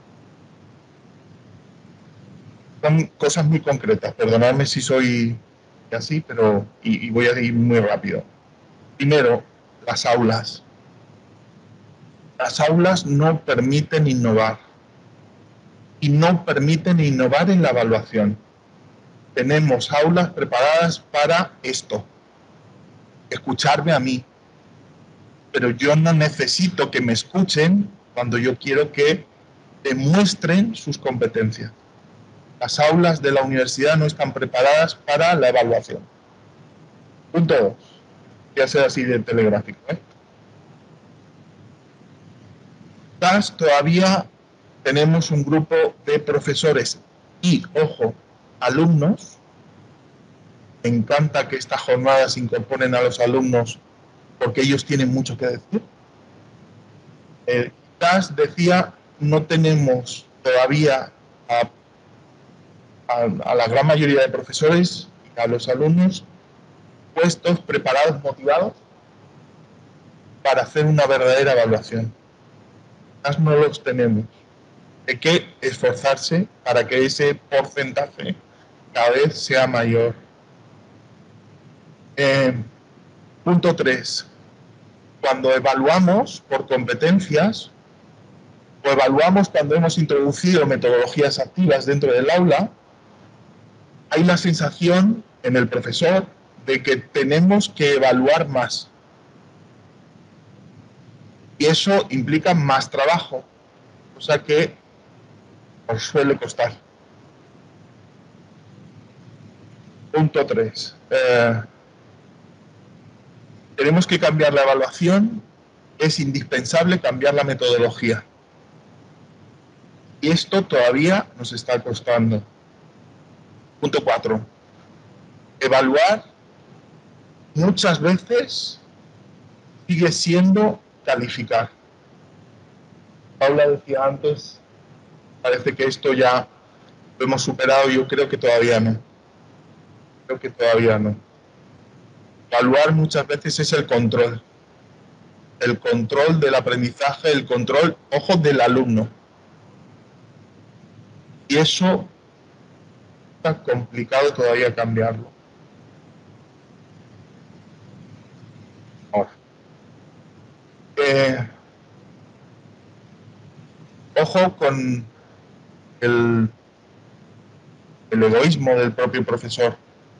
Son cosas muy concretas, perdonadme si soy así, pero y voy a ir muy rápido. Primero, las aulas. Las aulas no permiten innovar y no permiten innovar en la evaluación. Tenemos aulas preparadas para esto, escucharme a mí, pero yo no necesito que me escuchen cuando yo quiero que demuestren sus competencias. Las aulas de la universidad no están preparadas para la evaluación. Punto 2. Voy a ser así de telegráfico. Todavía tenemos un grupo de profesores y, ojo, alumnos. Me encanta que estas jornadas incorporen a los alumnos porque ellos tienen mucho que decir. Quizás decía, no tenemos todavía a la gran mayoría de profesores y a los alumnos puestos, preparados, motivados para hacer una verdadera evaluación. Quizás no los tenemos. Hay que esforzarse para que ese porcentaje cada vez sea mayor. Punto 3. Cuando evaluamos por competencias o evaluamos cuando hemos introducido metodologías activas dentro del aula, hay la sensación en el profesor de que tenemos que evaluar más. Y eso implica más trabajo, cosa que nos suele costar. Punto 3. Tenemos que cambiar la evaluación. Es indispensable cambiar la metodología. Y esto todavía nos está costando. Punto 4. Evaluar muchas veces sigue siendo calificar. Paula decía antes, parece que esto ya lo hemos superado. Yo creo que todavía no. Creo que todavía no. Evaluar muchas veces es el control. El control del aprendizaje, el control, ojo, del alumno. Y eso está complicado todavía cambiarlo. Ahora. Ojo con el egoísmo del propio profesor.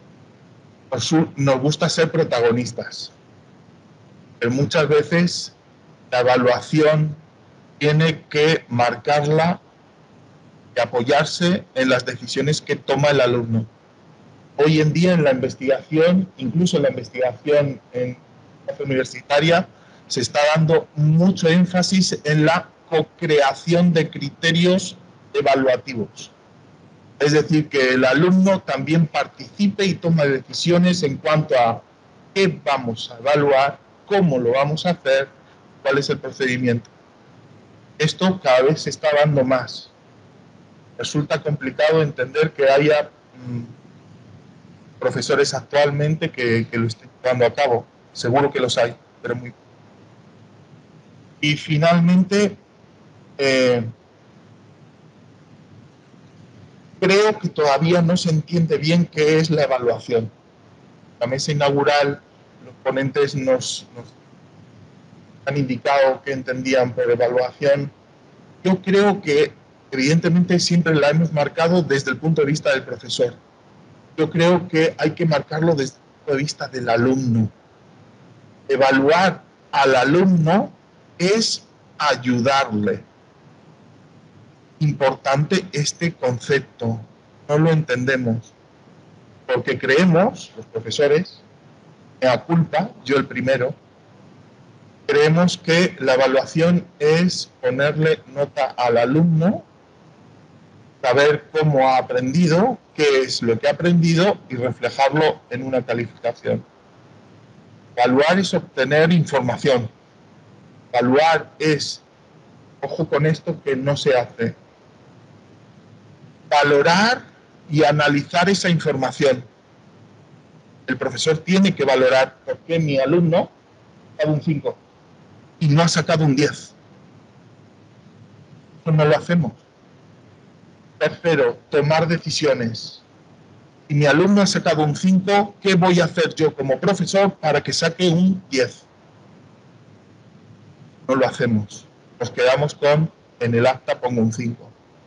Nos gusta ser protagonistas, pero muchas veces la evaluación tiene que marcarla y apoyarse en las decisiones que toma el alumno. Hoy en día en la investigación, incluso en la investigación en la universitaria, se está dando mucho énfasis en la co-creación de criterios evaluativos. Es decir, que el alumno también participe y tome decisiones en cuanto a qué vamos a evaluar, cómo lo vamos a hacer, cuál es el procedimiento. Esto cada vez se está dando más. Resulta complicado entender que haya profesores actualmente que lo estén llevando a cabo. Seguro que los hay, pero muy. Y finalmente, creo que todavía no se entiende bien qué es la evaluación. La mesa inaugural, los ponentes nos han indicado qué entendían por evaluación. Yo creo que, evidentemente, siempre la hemos marcado desde el punto de vista del profesor. Yo creo que hay que marcarlo desde el punto de vista del alumno. Evaluar al alumno es ayudarle. Importante este concepto, no lo entendemos, porque creemos, los profesores, mea culpa, yo el primero, creemos que la evaluación es ponerle nota al alumno, saber cómo ha aprendido, qué es lo que ha aprendido y reflejarlo en una calificación. Evaluar es obtener información. Evaluar es, ojo con esto que no se hace, valorar y analizar esa información. El profesor tiene que valorar por qué mi alumno ha sacado un 5 y no ha sacado un 10. Eso no lo hacemos. Tercero, tomar decisiones. Si mi alumno ha sacado un 5, ¿qué voy a hacer yo como profesor para que saque un 10? No lo hacemos. Nos quedamos con, en el acta pongo un 5.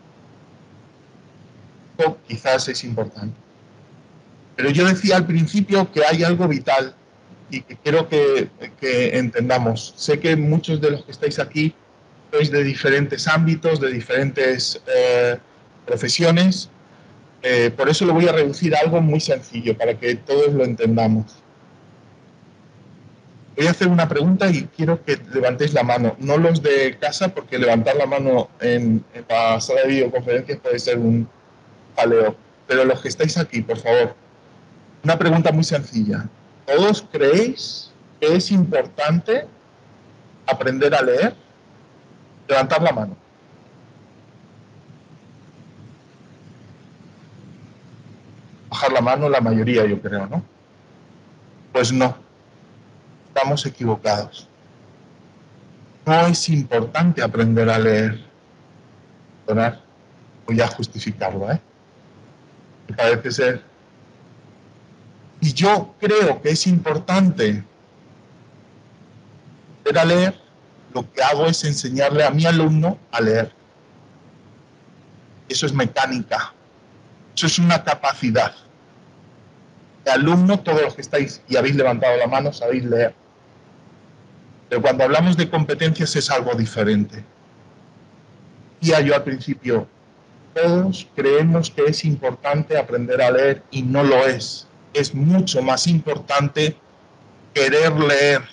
Esto quizás es importante. Pero yo decía al principio que hay algo vital y que quiero que entendamos. Sé que muchos de los que estáis aquí sois de diferentes ámbitos, de diferentes profesiones. Por eso lo voy a reducir a algo muy sencillo, para que todos lo entendamos. Voy a hacer una pregunta y quiero que levantéis la mano. No los de casa, porque levantar la mano en la sala de videoconferencias puede ser un jaleo. Pero los que estáis aquí, por favor. Una pregunta muy sencilla. ¿Todos creéis que es importante aprender a leer? Levantar la mano. Bajar la mano la mayoría, yo creo, ¿no? Pues no. Estamos equivocados. No es importante aprender a leer. Voy a justificarlo, ¿eh? Me parece ser. Y yo creo que es importante aprender a leer. Lo que hago es enseñarle a mi alumno a leer. Eso es mecánica. Eso es una capacidad. alumno, todos los que estáis y habéis levantado la mano, sabéis leer. Pero cuando hablamos de competencias es algo diferente. Y yo al principio, todos creemos que es importante aprender a leer y no lo es. Es mucho más importante querer leer.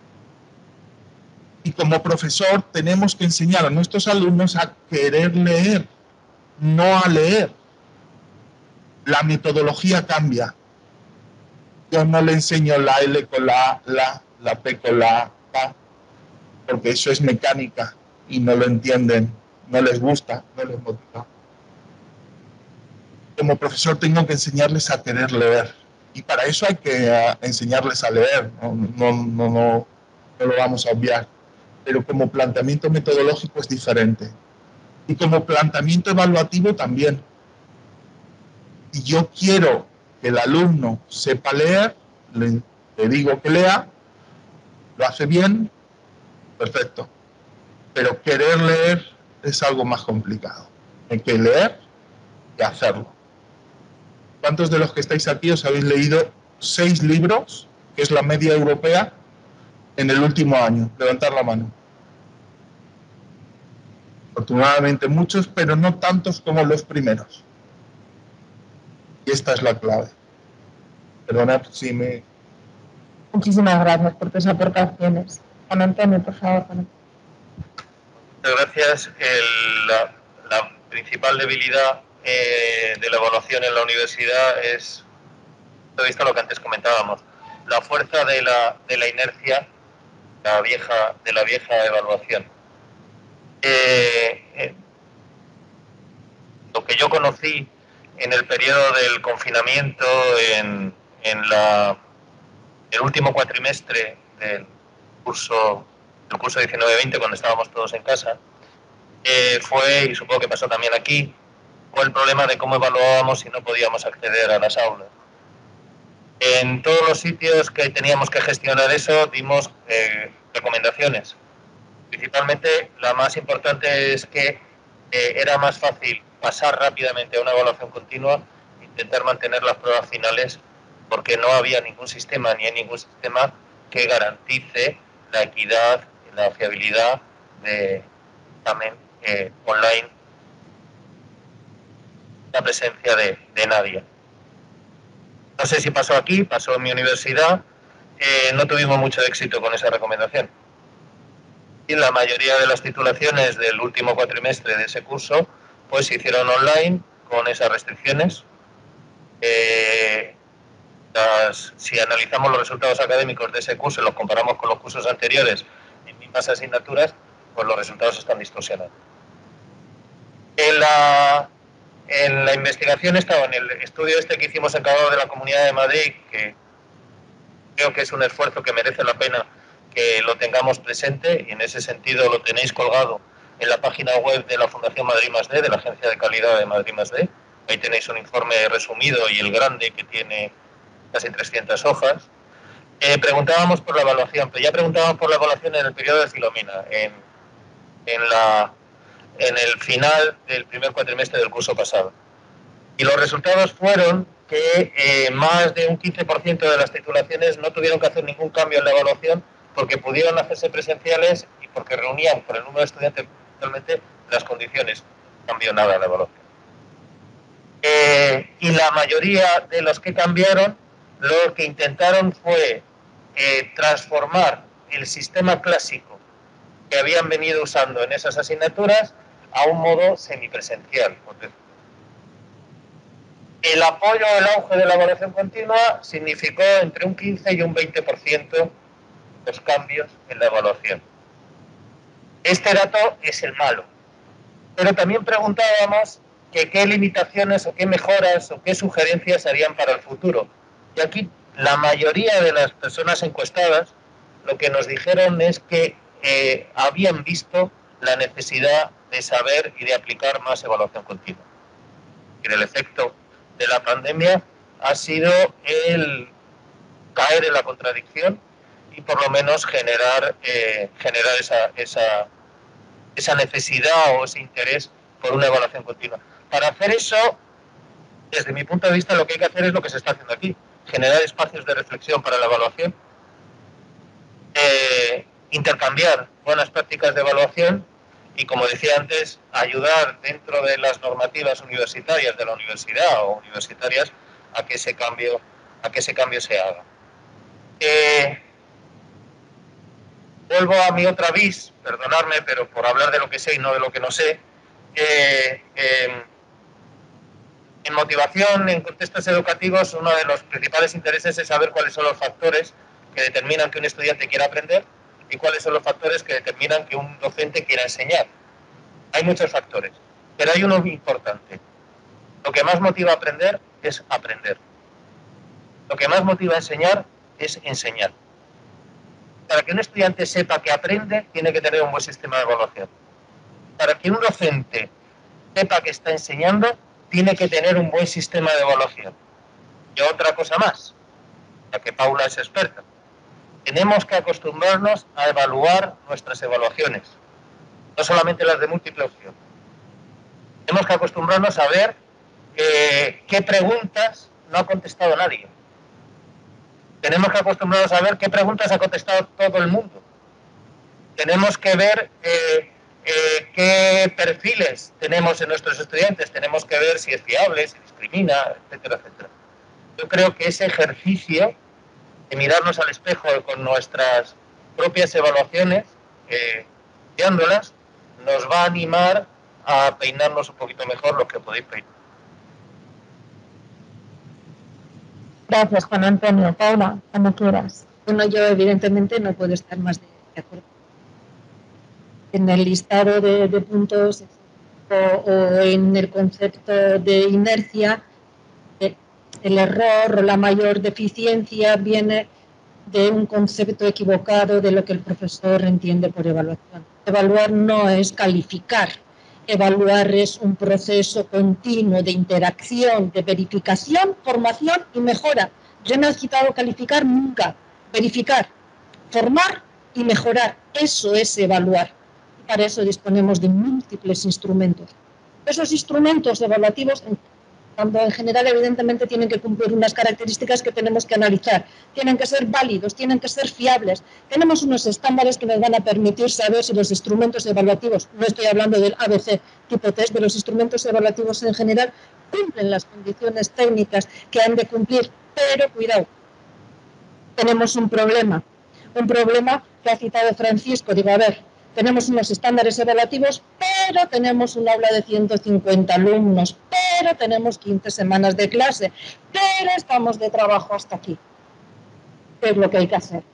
Y como profesor tenemos que enseñar a nuestros alumnos a querer leer, no a leer. La metodología cambia. Yo no le enseño la L con la A, la P con la A, porque eso es mecánica y no lo entienden, no les gusta, no les motiva. Como profesor tengo que enseñarles a querer leer y para eso hay que enseñarles a leer, no lo vamos a obviar, pero como planteamiento metodológico es diferente y como planteamiento evaluativo también. Si yo quiero que el alumno sepa leer, le digo que lea, lo hace bien, perfecto, pero querer leer es algo más complicado. Hay que leer y hacerlo. ¿Cuántos de los que estáis aquí os habéis leído 6 libros, que es la media europea, en el último año? Levantad la mano. Afortunadamente muchos, pero no tantos como los primeros. Y esta es la clave. Perdonad si me... Muchísimas gracias por tus aportaciones. Juan Antonio, por favor. Muchas gracias. La principal debilidad de la evaluación en la universidad es, visto lo que antes comentábamos, la fuerza de la inercia de la vieja evaluación. Lo que yo conocí en el periodo del confinamiento, en el último cuatrimestre del curso 19-20, cuando estábamos todos en casa, fue, y supongo que pasó también aquí, fue el problema de cómo evaluábamos si no podíamos acceder a las aulas. En todos los sitios que teníamos que gestionar eso, dimos recomendaciones. Principalmente, la más importante es que era más fácil pasar rápidamente a una evaluación continua, intentar mantener las pruebas finales, porque no había ningún sistema, ni hay ningún sistema que garantice la equidad, la fiabilidad de examen online, la presencia de nadie. No sé si pasó aquí, pasó en mi universidad, no tuvimos mucho éxito con esa recomendación. Y la mayoría de las titulaciones del último cuatrimestre de ese curso pues se hicieron online con esas restricciones. Si analizamos los resultados académicos de ese curso y los comparamos con los cursos anteriores en mismas asignaturas, pues los resultados están distorsionados. En la investigación estaba en el estudio que hicimos encargado de la Comunidad de Madrid, que creo que es un esfuerzo que merece la pena que lo tengamos presente, y en ese sentido lo tenéis colgado en la página web de la Fundación Madrid+D, de la Agencia de Calidad de Madrid+D. Ahí tenéis un informe resumido y el grande que tiene casi 300 hojas. Preguntábamos por la evaluación, pero ya preguntábamos por la evaluación en el periodo de Filomena, en el final del primer cuatrimestre del curso pasado. Y los resultados fueron que más de un 15% de las titulaciones no tuvieron que hacer ningún cambio en la evaluación porque pudieron hacerse presenciales y porque reunían por el número de estudiantes totalmente las condiciones. No cambió nada la evaluación. Y la mayoría de los que cambiaron, lo que intentaron fue transformar el sistema clásico que habían venido usando en esas asignaturas a un modo semipresencial. El apoyo o el auge de la evaluación continua significó entre un 15 y un 20% los cambios en la evaluación. Este dato es el malo. Pero también preguntábamos que qué limitaciones o qué mejoras o qué sugerencias harían para el futuro. Y aquí la mayoría de las personas encuestadas lo que nos dijeron es que habían visto la necesidad de saber y de aplicar más evaluación continua. Y el efecto de la pandemia ha sido el caer en la contradicción y por lo menos generar esa necesidad o ese interés por una evaluación continua. Para hacer eso, desde mi punto de vista, lo que hay que hacer es lo que se está haciendo aquí, generar espacios de reflexión para la evaluación, intercambiar buenas prácticas de evaluación y, como decía antes, ayudar dentro de las normativas universitarias de la universidad o universitarias a que ese cambio se haga. Vuelvo a mi otra vis, perdonadme, pero por hablar de lo que sé y no de lo que no sé. En motivación, en contextos educativos, uno de los principales intereses es saber cuáles son los factores que determinan que un estudiante quiera aprender y cuáles son los factores que determinan que un docente quiera enseñar. Hay muchos factores, pero hay uno importante. Lo que más motiva a aprender es aprender. Lo que más motiva a enseñar es enseñar. Para que un estudiante sepa que aprende, tiene que tener un buen sistema de evaluación. Para que un docente sepa que está enseñando, tiene que tener un buen sistema de evaluación. Y otra cosa más, ya que Paula es experta, tenemos que acostumbrarnos a evaluar nuestras evaluaciones, no solamente las de múltiple opción. Tenemos que acostumbrarnos a ver qué preguntas no ha contestado nadie. Tenemos que acostumbrarnos a ver qué preguntas ha contestado todo el mundo. Tenemos que ver qué perfiles tenemos en nuestros estudiantes. Tenemos que ver si es fiable, si discrimina, etcétera, etcétera. Yo creo que ese ejercicio de mirarnos al espejo con nuestras propias evaluaciones, estudiándolas, nos va a animar a peinarnos un poquito mejor lo que podéis peinar. Gracias, Juan Antonio. Paula, cuando quieras. Bueno, yo evidentemente no puedo estar más de acuerdo. En el listado de puntos o en el concepto de inercia, el error o la mayor deficiencia viene de un concepto equivocado de lo que el profesor entiende por evaluación. Evaluar no es calificar. Evaluar es un proceso continuo de interacción, de verificación, formación y mejora. Yo no he citado calificar nunca. Verificar, formar y mejorar. Eso es evaluar. Y para eso disponemos de múltiples instrumentos. Esos instrumentos evaluativos, cuando en general evidentemente tienen que cumplir unas características que tenemos que analizar. Tienen que ser válidos, tienen que ser fiables. Tenemos unos estándares que nos van a permitir saber si los instrumentos evaluativos, no estoy hablando del ABC tipo test, de los instrumentos evaluativos en general, cumplen las condiciones técnicas que han de cumplir. Pero cuidado, tenemos un problema que ha citado Francisco. Digo, a ver, tenemos unos estándares evaluativos, pero tenemos un aula de 150 alumnos, pero tenemos 15 semanas de clase, pero estamos de trabajo hasta aquí. ¿Qué es lo que hay que hacer?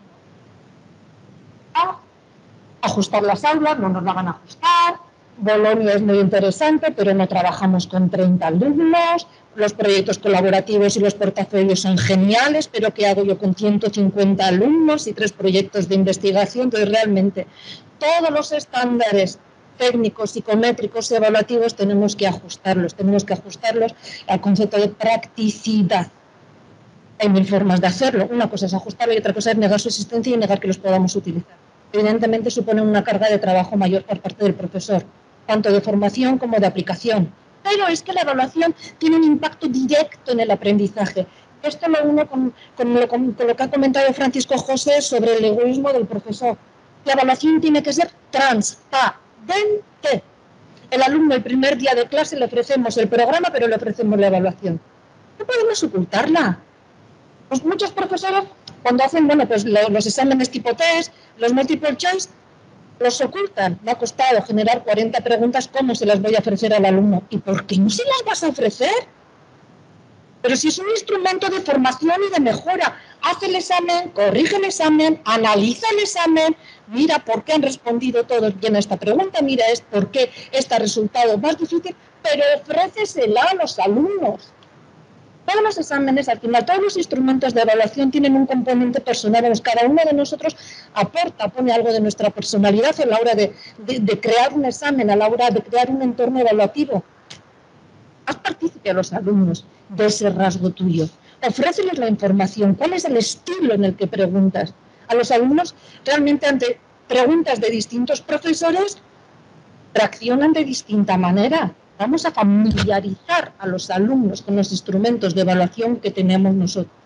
Ajustar las aulas, no nos la van a ajustar. Bolonia es muy interesante, pero no trabajamos con 30 alumnos. Los proyectos colaborativos y los portafolios son geniales, pero ¿qué hago yo con 150 alumnos y 3 proyectos de investigación? Entonces, realmente, todos los estándares técnicos, psicométricos, evaluativos, tenemos que ajustarlos al concepto de practicidad. Hay 1000 formas de hacerlo. Una cosa es ajustarlo y otra cosa es negar su existencia y negar que los podamos utilizar. Evidentemente supone una carga de trabajo mayor por parte del profesor, tanto de formación como de aplicación. Pero es que la evaluación tiene un impacto directo en el aprendizaje. Esto lo uno con lo que ha comentado Francisco José sobre el egoísmo del profesor. La evaluación tiene que ser transparente. El alumno el primer día de clase le ofrecemos el programa, pero le ofrecemos la evaluación. No podemos ocultarla. Pues muchos profesores, cuando hacen los exámenes tipo test, los multiple choice, los ocultan. Me ha costado generar 40 preguntas, ¿cómo se las voy a ofrecer al alumno? ¿Y por qué no se las vas a ofrecer? Pero si es un instrumento de formación y de mejora, haz el examen, corrige el examen, analiza el examen, mira por qué han respondido todos bien a esta pregunta, mira por qué este resultado es más difícil, pero ofrécesela a los alumnos. Todos los exámenes, al final, todos los instrumentos de evaluación tienen un componente personal. Cada uno de nosotros pone algo de nuestra personalidad a la hora de crear un examen, a la hora de crear un entorno evaluativo. Haz partícipe a los alumnos de ese rasgo tuyo. Ofréceles la información. ¿Cuál es el estilo en el que preguntas? A los alumnos, realmente, ante preguntas de distintos profesores, reaccionan de distinta manera. Vamos a familiarizar a los alumnos con los instrumentos de evaluación que tenemos nosotros.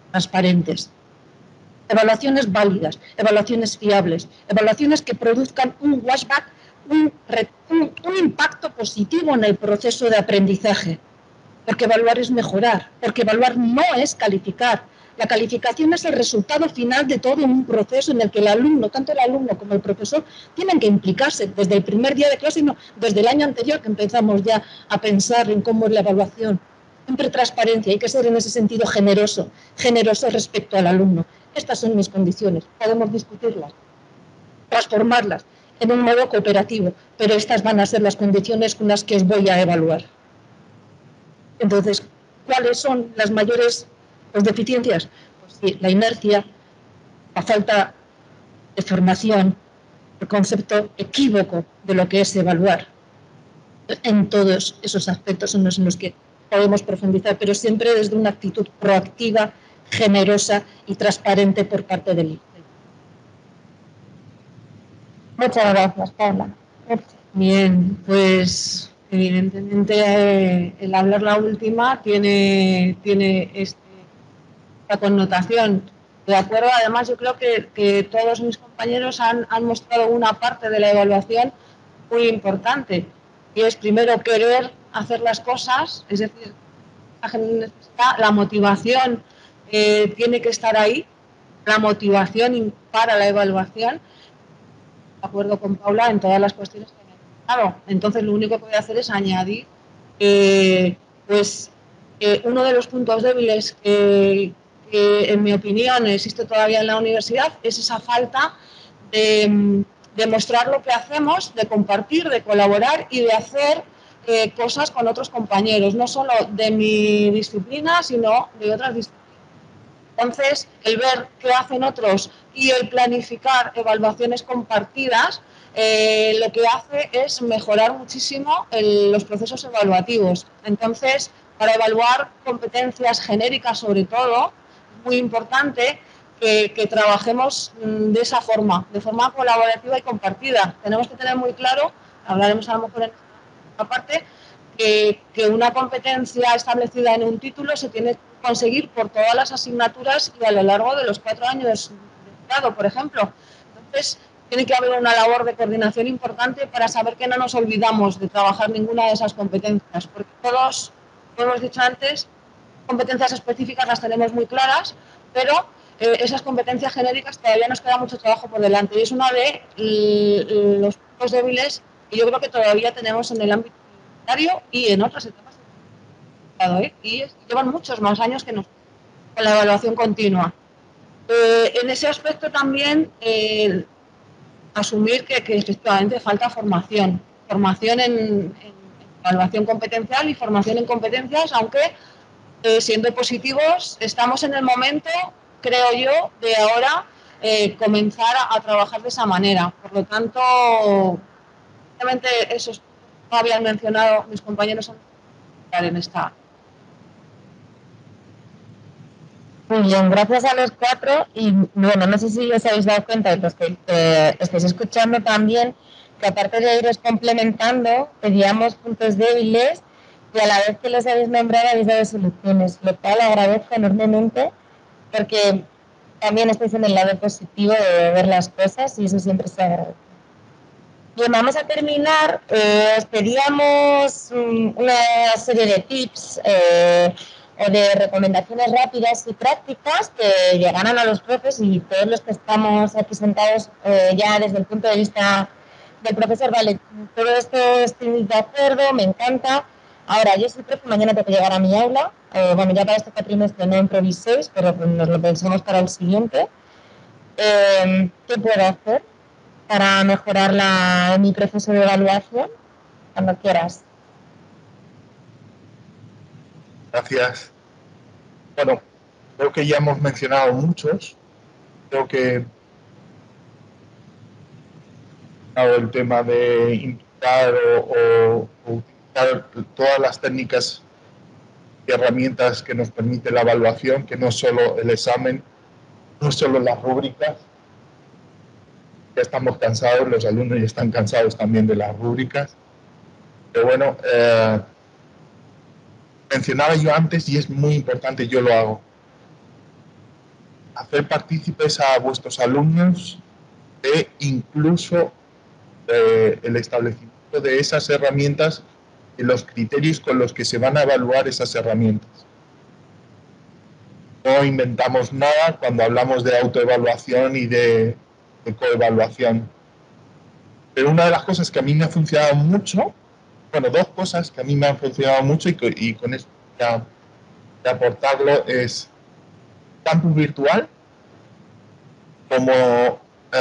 transparentes. Evaluaciones válidas, evaluaciones fiables, evaluaciones que produzcan un washback, un impacto positivo en el proceso de aprendizaje. Porque evaluar es mejorar, porque evaluar no es calificar. La calificación es el resultado final de todo un proceso en el que el alumno, tanto el alumno como el profesor, tienen que implicarse desde el primer día de clase, no, desde el año anterior que empezamos ya a pensar en cómo es la evaluación. Siempre transparencia, hay que ser en ese sentido generoso respecto al alumno. Estas son mis condiciones, podemos discutirlas, transformarlas en un modo cooperativo, pero estas van a ser las condiciones con las que os voy a evaluar. Entonces, ¿cuáles son las mayores deficiencias? Pues sí, la inercia, la falta de formación, el concepto equívoco de lo que es evaluar. En todos esos aspectos son los que podemos profundizar, pero siempre desde una actitud proactiva, generosa y transparente por parte del. Muchas gracias, Paula. Bien, pues evidentemente el hablar la última tiene esta connotación. De acuerdo, además yo creo que todos mis compañeros han mostrado una parte de la evaluación muy importante, y es primero querer hacer las cosas, es decir, la motivación tiene que estar ahí, la motivación para la evaluación, de acuerdo con Paula en todas las cuestiones que me ha mencionado. Entonces lo único que voy a hacer es añadir uno de los puntos débiles que en mi opinión existe todavía en la universidad es esa falta de mostrar lo que hacemos, de compartir, de colaborar y de hacer cosas con otros compañeros, no solo de mi disciplina, sino de otras disciplinas. Entonces, el ver qué hacen otros y el planificar evaluaciones compartidas, lo que hace es mejorar muchísimo los procesos evaluativos. Entonces, para evaluar competencias genéricas sobre todo, es muy importante que trabajemos de esa forma, de forma colaborativa y compartida. Tenemos que tener muy claro, hablaremos a lo mejor en esta parte, que una competencia establecida en un título se tiene que conseguir por todas las asignaturas y a lo largo de los 4 años de grado, por ejemplo. Entonces, tiene que haber una labor de coordinación importante para saber que no nos olvidamos de trabajar ninguna de esas competencias, porque todos, como hemos dicho antes, competencias específicas las tenemos muy claras, pero esas competencias genéricas todavía nos queda mucho trabajo por delante, y es una de los puntos débiles que yo creo que todavía tenemos en el ámbito y en otras etapas y llevan muchos más años que nosotros con la evaluación continua. En ese aspecto también asumir que efectivamente falta formación en evaluación competencial y formación en competencias, aunque siendo positivos estamos en el momento, creo yo, de ahora comenzar a trabajar de esa manera. Por lo tanto, obviamente esos no habían mencionado mis compañeros en esta. Muy bien, gracias a los 4. Y bueno, no sé si os habéis dado cuenta, de los que estáis escuchando también, que aparte de iros complementando, pedíamos puntos débiles y a la vez que los habéis nombrado habéis dado soluciones, lo cual agradezco enormemente porque también estáis en el lado positivo de ver las cosas y eso siempre se agradece. Bien, vamos a terminar. Os pedíamos una serie de tips o de recomendaciones rápidas y prácticas que llegaran a los profes, y todos los que estamos aquí sentados ya desde el punto de vista del profesor, vale, todo esto estoy de acuerdo, me encanta. Ahora, yo soy profe, mañana tengo que llegar a mi aula. Bueno, ya para este cuatrimestre no improviséis, pero nos lo pensamos para el siguiente. ¿Qué puedo hacer para mejorar mi proceso de evaluación? Cuando quieras. Gracias. Bueno, creo que ya hemos mencionado muchos. Creo que el tema de implicar o utilizar todas las técnicas y herramientas que nos permite la evaluación, que no solo el examen, no solo las rúbricas. Ya estamos cansados, los alumnos ya están cansados también de las rúbricas. Pero bueno, mencionaba yo antes, y es muy importante, yo lo hago. hacer partícipes a vuestros alumnos de incluso el establecimiento de esas herramientas y los criterios con los que se van a evaluar esas herramientas. No inventamos nada cuando hablamos de autoevaluación y de coevaluación. Pero una de las cosas que a mí me ha funcionado mucho, bueno, dos cosas que a mí me han funcionado mucho y con esto ya aportarlo es campus virtual como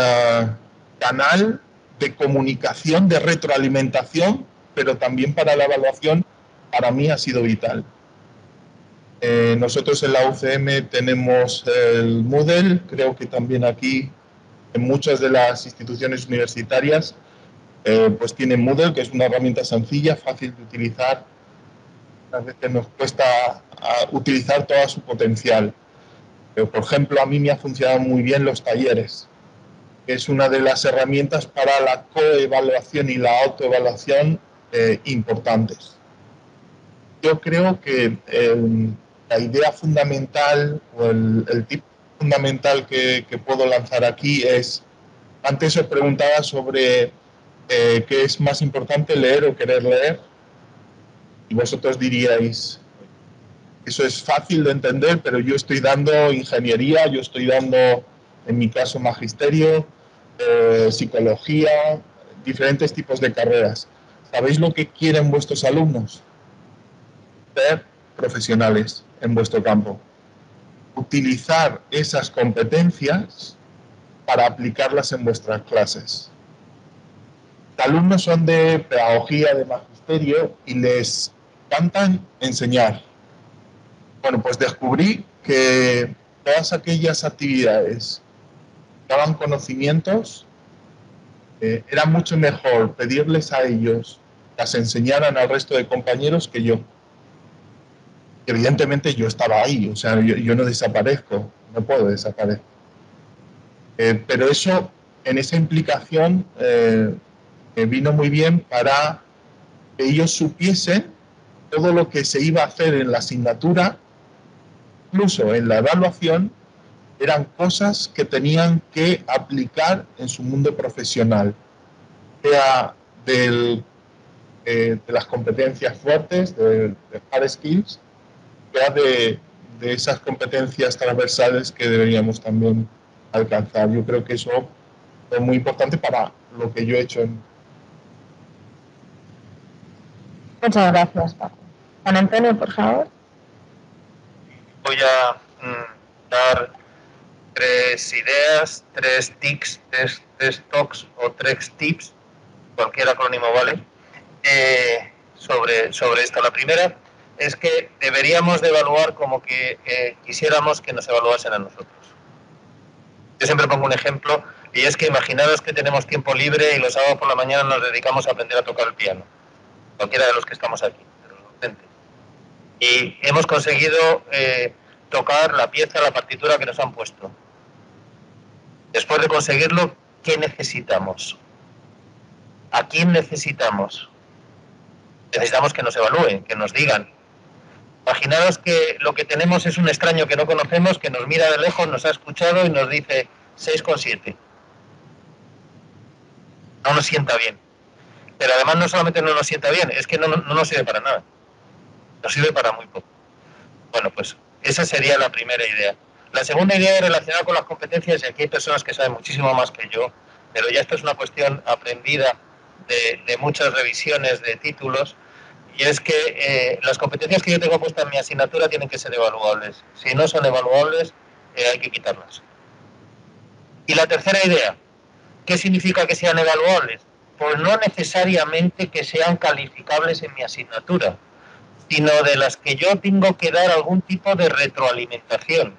canal de comunicación, de retroalimentación, pero también para la evaluación, para mí ha sido vital. Nosotros en la UCM tenemos el Moodle, creo que también aquí en muchas de las instituciones universitarias pues tienen Moodle, que es una herramienta sencilla, fácil de utilizar. A veces nos cuesta utilizar todo su potencial. Pero, por ejemplo, a mí me ha funcionado muy bien los talleres, que es una de las herramientas para la coevaluación y la autoevaluación importantes. Yo creo que la idea fundamental o el tip fundamental que puedo lanzar aquí es, antes os preguntaba sobre qué es más importante, leer o querer leer, y vosotros diríais, eso es fácil de entender, pero yo estoy dando ingeniería, yo estoy dando, en mi caso, magisterio, psicología, diferentes tipos de carreras. ¿Sabéis lo que quieren vuestros alumnos? Ser profesionales en vuestro campo. Utilizar esas competencias para aplicarlas en vuestras clases. Los alumnos son de pedagogía, de magisterio y les encantan enseñar. Bueno, pues descubrí que todas aquellas actividades que daban conocimientos, era mucho mejor pedirles a ellos que las enseñaran al resto de compañeros que yo. Evidentemente yo estaba ahí, o sea, yo no desaparezco, no puedo desaparecer. Pero eso, en esa implicación, me vino muy bien para que ellos supiesen todo lo que se iba a hacer en la asignatura, incluso en la evaluación, eran cosas que tenían que aplicar en su mundo profesional, sea de las competencias fuertes, de hard skills, sea de esas competencias transversales que deberíamos también alcanzar. Yo creo que eso es muy importante para lo que yo he hecho. Muchas gracias, Paco. Juan Antonio, por favor. Voy a dar 3 ideas, 3 tics, 3 talks o 3 tips, cualquier acrónimo vale, sobre esto. La primera es que deberíamos de evaluar como que quisiéramos que nos evaluasen a nosotros. Yo siempre pongo un ejemplo, y es que imaginaros que tenemos tiempo libre y los sábados por la mañana nos dedicamos a aprender a tocar el piano, cualquiera de los que estamos aquí, de los docentes. Y hemos conseguido tocar la pieza, la partitura que nos han puesto. Después de conseguirlo, ¿qué necesitamos? ¿A quién necesitamos? Necesitamos que nos evalúen, que nos digan. Imaginaros que lo que tenemos es un extraño que no conocemos, que nos mira de lejos, nos ha escuchado y nos dice 6,7. No nos sienta bien. Pero además no solamente no nos sienta bien, es que no nos sirve para nada. Nos sirve para muy poco. Bueno, pues esa sería la primera idea. La segunda idea es relacionada con las competencias, y aquí hay personas que saben muchísimo más que yo, pero ya esto es una cuestión aprendida de muchas revisiones de títulos, y es que las competencias que yo tengo puestas en mi asignatura tienen que ser evaluables. Si no son evaluables, hay que quitarlas. Y la tercera idea, ¿qué significa que sean evaluables? Pues no necesariamente que sean calificables en mi asignatura, sino de las que yo tengo que dar algún tipo de retroalimentación.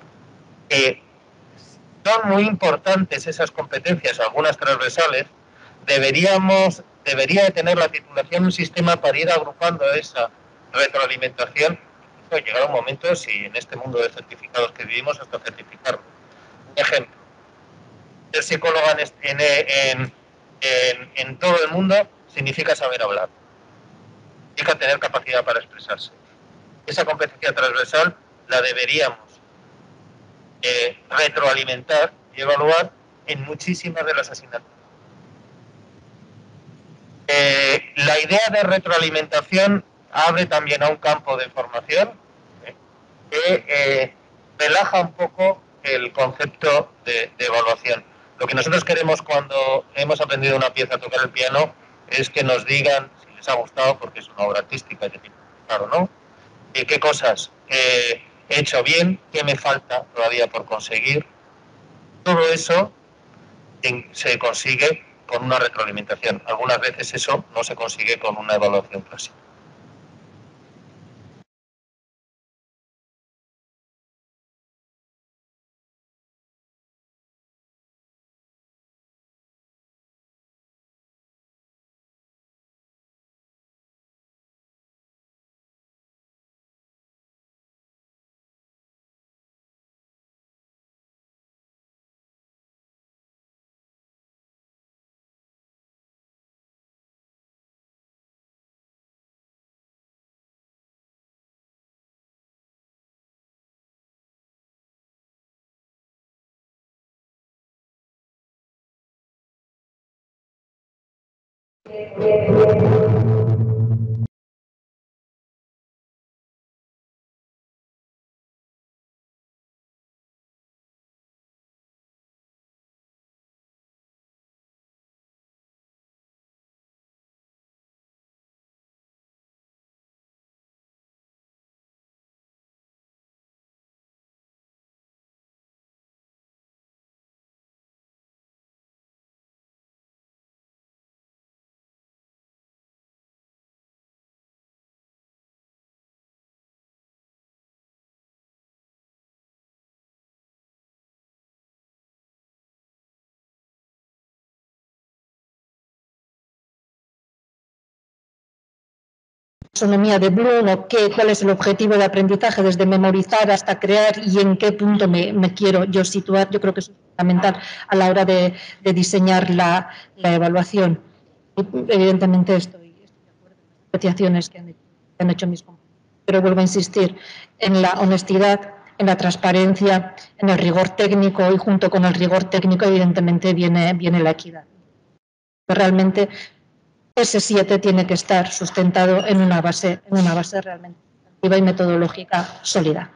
Son muy importantes esas competencias, algunas transversales. Debería de tener la titulación un sistema para ir agrupando esa retroalimentación. Puede llegar un momento, si en este mundo de certificados que vivimos, hasta certificarlo. Un ejemplo, ser psicóloga en todo el mundo significa saber hablar, significa tener capacidad para expresarse. Esa competencia transversal la deberíamos retroalimentar y evaluar en muchísimas de las asignaturas. La idea de retroalimentación abre también a un campo de formación que relaja un poco el concepto de evaluación. Lo que nosotros queremos cuando hemos aprendido una pieza a tocar el piano es que nos digan si les ha gustado, porque es una obra artística, que tiene que gustar o no, qué cosas he hecho bien, qué me falta todavía por conseguir. Todo eso se consigue con una retroalimentación. Algunas veces eso no se consigue con una evaluación clásica. Taxonomía de Bloom o cuál es el objetivo de aprendizaje desde memorizar hasta crear y en qué punto me quiero yo situar. Yo creo que eso es fundamental a la hora de diseñar la evaluación. Evidentemente estoy de acuerdo con las apreciaciones que han hecho mis compañeros, pero vuelvo a insistir en la honestidad, en la transparencia, en el rigor técnico, y junto con el rigor técnico evidentemente viene la equidad. Realmente ese 7 tiene que estar sustentado en una base realmente y metodológica sólida.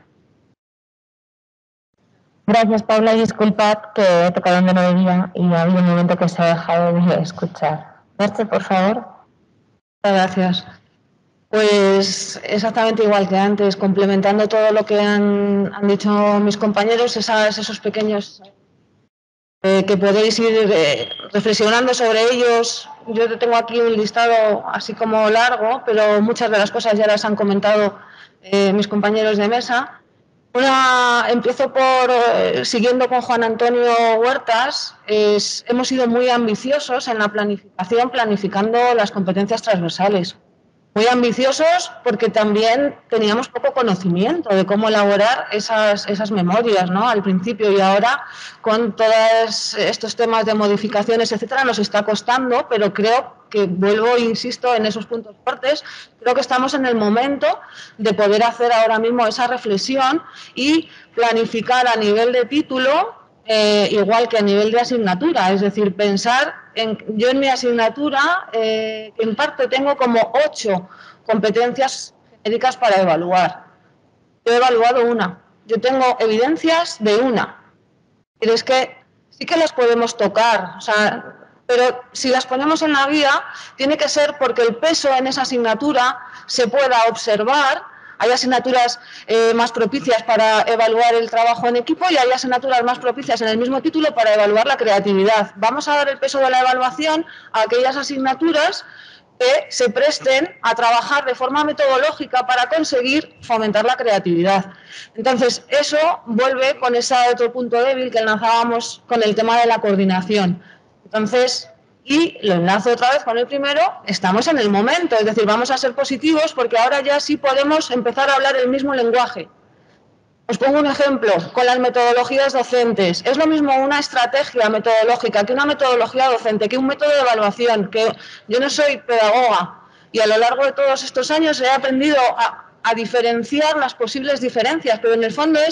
Gracias, Paula, y disculpad que he tocado donde no debía y ha habido un momento que se ha dejado de escuchar. Merche, por favor. Gracias. Pues exactamente igual que antes, complementando todo lo que han dicho mis compañeros, esos pequeños que podéis ir reflexionando sobre ellos. Yo tengo aquí un listado así como largo, pero muchas de las cosas ya las han comentado mis compañeros de mesa. Empiezo por, siguiendo con Juan Antonio Huertas, hemos sido muy ambiciosos en la planificación, planificando las competencias transversales. Muy ambiciosos porque también teníamos poco conocimiento de cómo elaborar esas memorias, ¿no? Al principio, y ahora con todos estos temas de modificaciones, etcétera, nos está costando, pero creo que, vuelvo e insisto en esos puntos fuertes, creo que estamos en el momento de poder hacer ahora mismo esa reflexión y planificar a nivel de título, igual que a nivel de asignatura, es decir, pensar yo en mi asignatura, que en parte tengo como 8 competencias genéricas para evaluar. Yo he evaluado una, yo tengo evidencias de una, y es que sí que las podemos tocar, o sea, pero si las ponemos en la guía, tiene que ser porque el peso en esa asignatura se pueda observar. Hay asignaturas más propicias para evaluar el trabajo en equipo y hay asignaturas más propicias en el mismo título para evaluar la creatividad. Vamos a dar el peso de la evaluación a aquellas asignaturas que se presten a trabajar de forma metodológica para conseguir fomentar la creatividad. Entonces, eso vuelve con ese otro punto débil que lanzábamos con el tema de la coordinación. Entonces, y lo enlazo otra vez con el primero, estamos en el momento, es decir, vamos a ser positivos porque ahora ya sí podemos empezar a hablar el mismo lenguaje. Os pongo un ejemplo, con las metodologías docentes. Es lo mismo una estrategia metodológica que una metodología docente, que un método de evaluación, que yo no soy pedagoga y a lo largo de todos estos años he aprendido a diferenciar las posibles diferencias, pero en el fondo es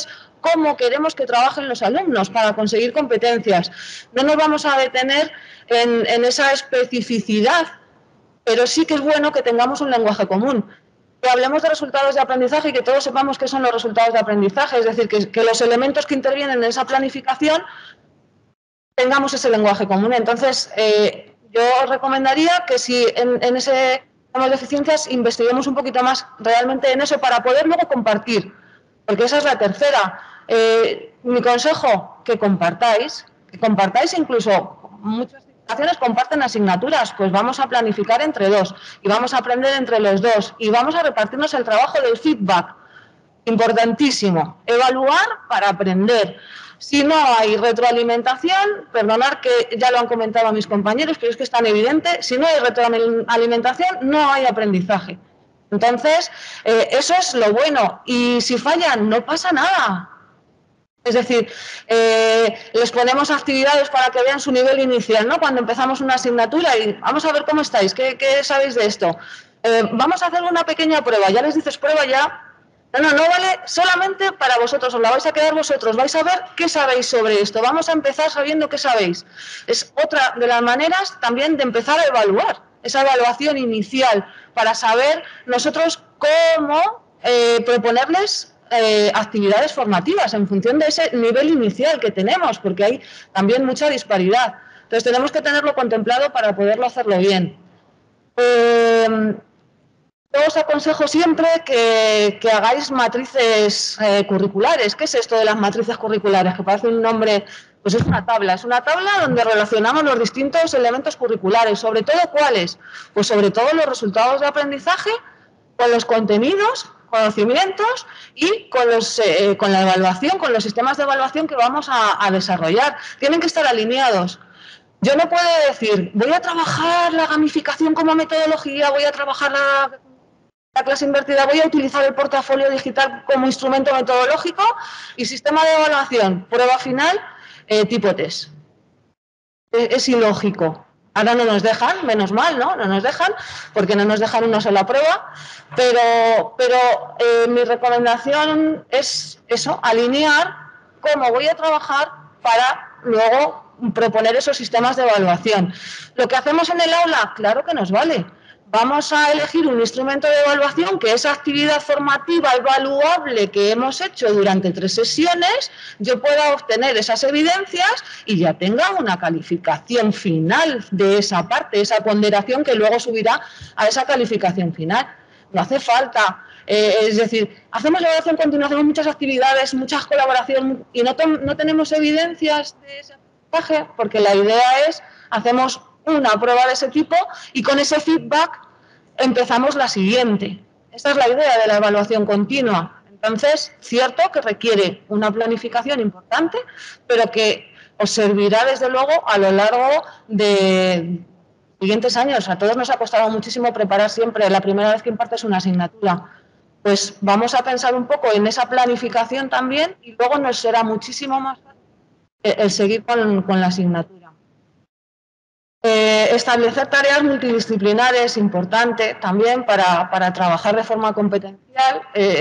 cómo queremos que trabajen los alumnos para conseguir competencias. No nos vamos a detener en esa especificidad, pero sí que es bueno que tengamos un lenguaje común. Que hablemos de resultados de aprendizaje y que todos sepamos qué son los resultados de aprendizaje, es decir, que los elementos que intervienen en esa planificación tengamos ese lenguaje común. Entonces, yo recomendaría que si en ese tema de eficiencias investiguemos un poquito más realmente en eso para poder luego compartir, porque esa es la tercera. Mi consejo, que compartáis incluso muchas instituciones comparten asignaturas, pues vamos a planificar entre dos y vamos a aprender entre los dos y vamos a repartirnos el trabajo del feedback. Importantísimo, evaluar para aprender. Si no hay retroalimentación, perdonad que ya lo han comentado mis compañeros, pero es que es tan evidente, si no hay retroalimentación, no hay aprendizaje. Entonces, eso es lo bueno. Y si fallan, no pasa nada. Es decir, les ponemos actividades para que vean su nivel inicial, ¿no? Cuando empezamos una asignatura y vamos a ver cómo estáis, qué sabéis de esto. Vamos a hacer una pequeña prueba, ya les dices prueba ya. No vale solamente para vosotros, os la vais a quedar vosotros, vais a ver qué sabéis sobre esto, vamos a empezar sabiendo qué sabéis. Es otra de las maneras también de empezar a evaluar, esa evaluación inicial, para saber nosotros cómo proponerles actividades formativas en función de ese nivel inicial que tenemos, porque hay también mucha disparidad. Entonces tenemos que tenerlo contemplado para poderlo hacerlo bien. Yo os aconsejo siempre que hagáis matrices curriculares. ¿Qué es esto de las matrices curriculares? Que parece un nombre, pues es una tabla donde relacionamos los distintos elementos curriculares. ¿Sobre todo cuáles? Pues sobre todo los resultados de aprendizaje, con los contenidos, conocimientos y con la evaluación, con los sistemas de evaluación que vamos a desarrollar. Tienen que estar alineados. Yo no puedo decir, voy a trabajar la gamificación como metodología, voy a trabajar la clase invertida, voy a utilizar el portafolio digital como instrumento metodológico y sistema de evaluación, prueba final, tipo test. Es ilógico. Ahora no nos dejan, menos mal, ¿no? No nos dejan, porque no nos dejan una sola prueba, pero mi recomendación es eso, alinear cómo voy a trabajar para luego proponer esos sistemas de evaluación. Lo que hacemos en el aula, claro que nos vale. Vamos a elegir un instrumento de evaluación que esa actividad formativa evaluable que hemos hecho durante 3 sesiones, yo pueda obtener esas evidencias y ya tenga una calificación final de esa parte, esa ponderación que luego subirá a esa calificación final. No hace falta, es decir, hacemos evaluación continua, hacemos muchas actividades, muchas colaboraciones y no tenemos evidencias de ese aprendizaje, porque la idea es, hacemos una prueba de ese tipo y con ese feedback empezamos la siguiente. Esa es la idea de la evaluación continua. Entonces, cierto que requiere una planificación importante, pero que os servirá desde luego a lo largo de siguientes años. A todos nos ha costado muchísimo preparar siempre la primera vez que impartes una asignatura. Pues vamos a pensar un poco en esa planificación también y luego nos será muchísimo más fácil el seguir con la asignatura. Establecer tareas multidisciplinares, importante también para trabajar de forma competencial,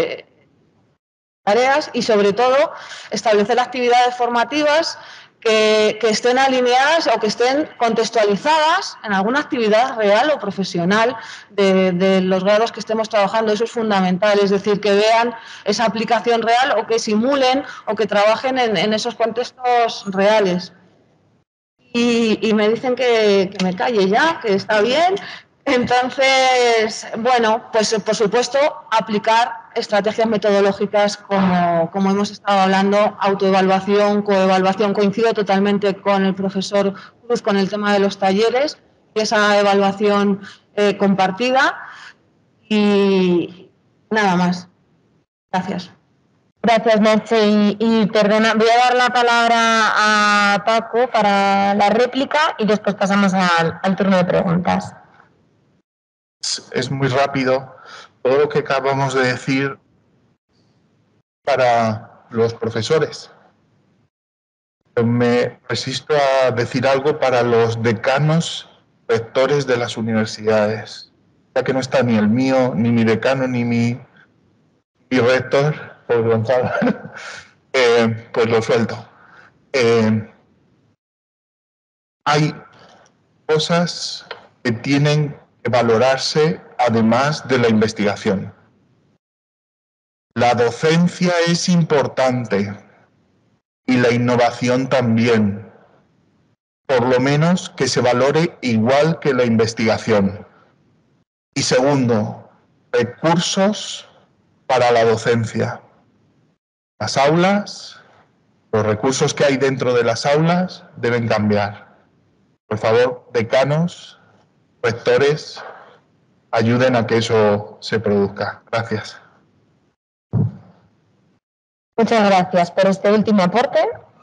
tareas y sobre todo establecer actividades formativas que estén alineadas o que estén contextualizadas en alguna actividad real o profesional de los grados que estemos trabajando. Eso es fundamental, es decir, que vean esa aplicación real o que simulen o que trabajen en esos contextos reales. Y me dicen que me calle ya, que está bien. Entonces, bueno, pues por supuesto aplicar estrategias metodológicas como hemos estado hablando, autoevaluación, coevaluación. Coincido totalmente con el profesor Cruz con el tema de los talleres y esa evaluación compartida. Y nada más. Gracias. Gracias, Merche. Y perdona, voy a dar la palabra a Paco para la réplica y después pasamos al turno de preguntas. Es muy rápido todo lo que acabamos de decir para los profesores. Me resisto a decir algo para los decanos, rectores de las universidades, ya que no está ni el mío, ni mi decano, ni mi rector, por Gonzalo. Pues lo suelto. Hay cosas que tienen que valorarse además de la investigación. La docencia es importante y la innovación también. Por lo menos que se valore igual que la investigación. Y segundo, recursos para la docencia. Las aulas, los recursos que hay dentro de las aulas deben cambiar. Por favor, decanos, rectores, ayuden a que eso se produzca. Gracias. Muchas gracias por este último aporte.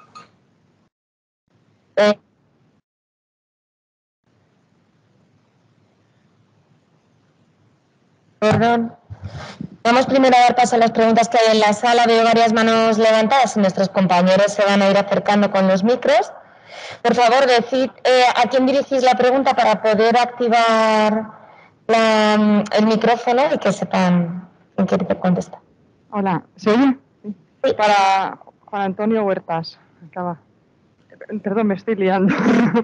Perdón. Vamos primero a dar paso a las preguntas que hay en la sala. Veo varias manos levantadas y nuestros compañeros se van a ir acercando con los micros. Por favor, decid a quién dirigís la pregunta para poder activar el micrófono y que sepan quién quiere contestar. Hola, ¿se oye? Sí. Para Juan Antonio Huertas. Acaba. Perdón, me estoy liando.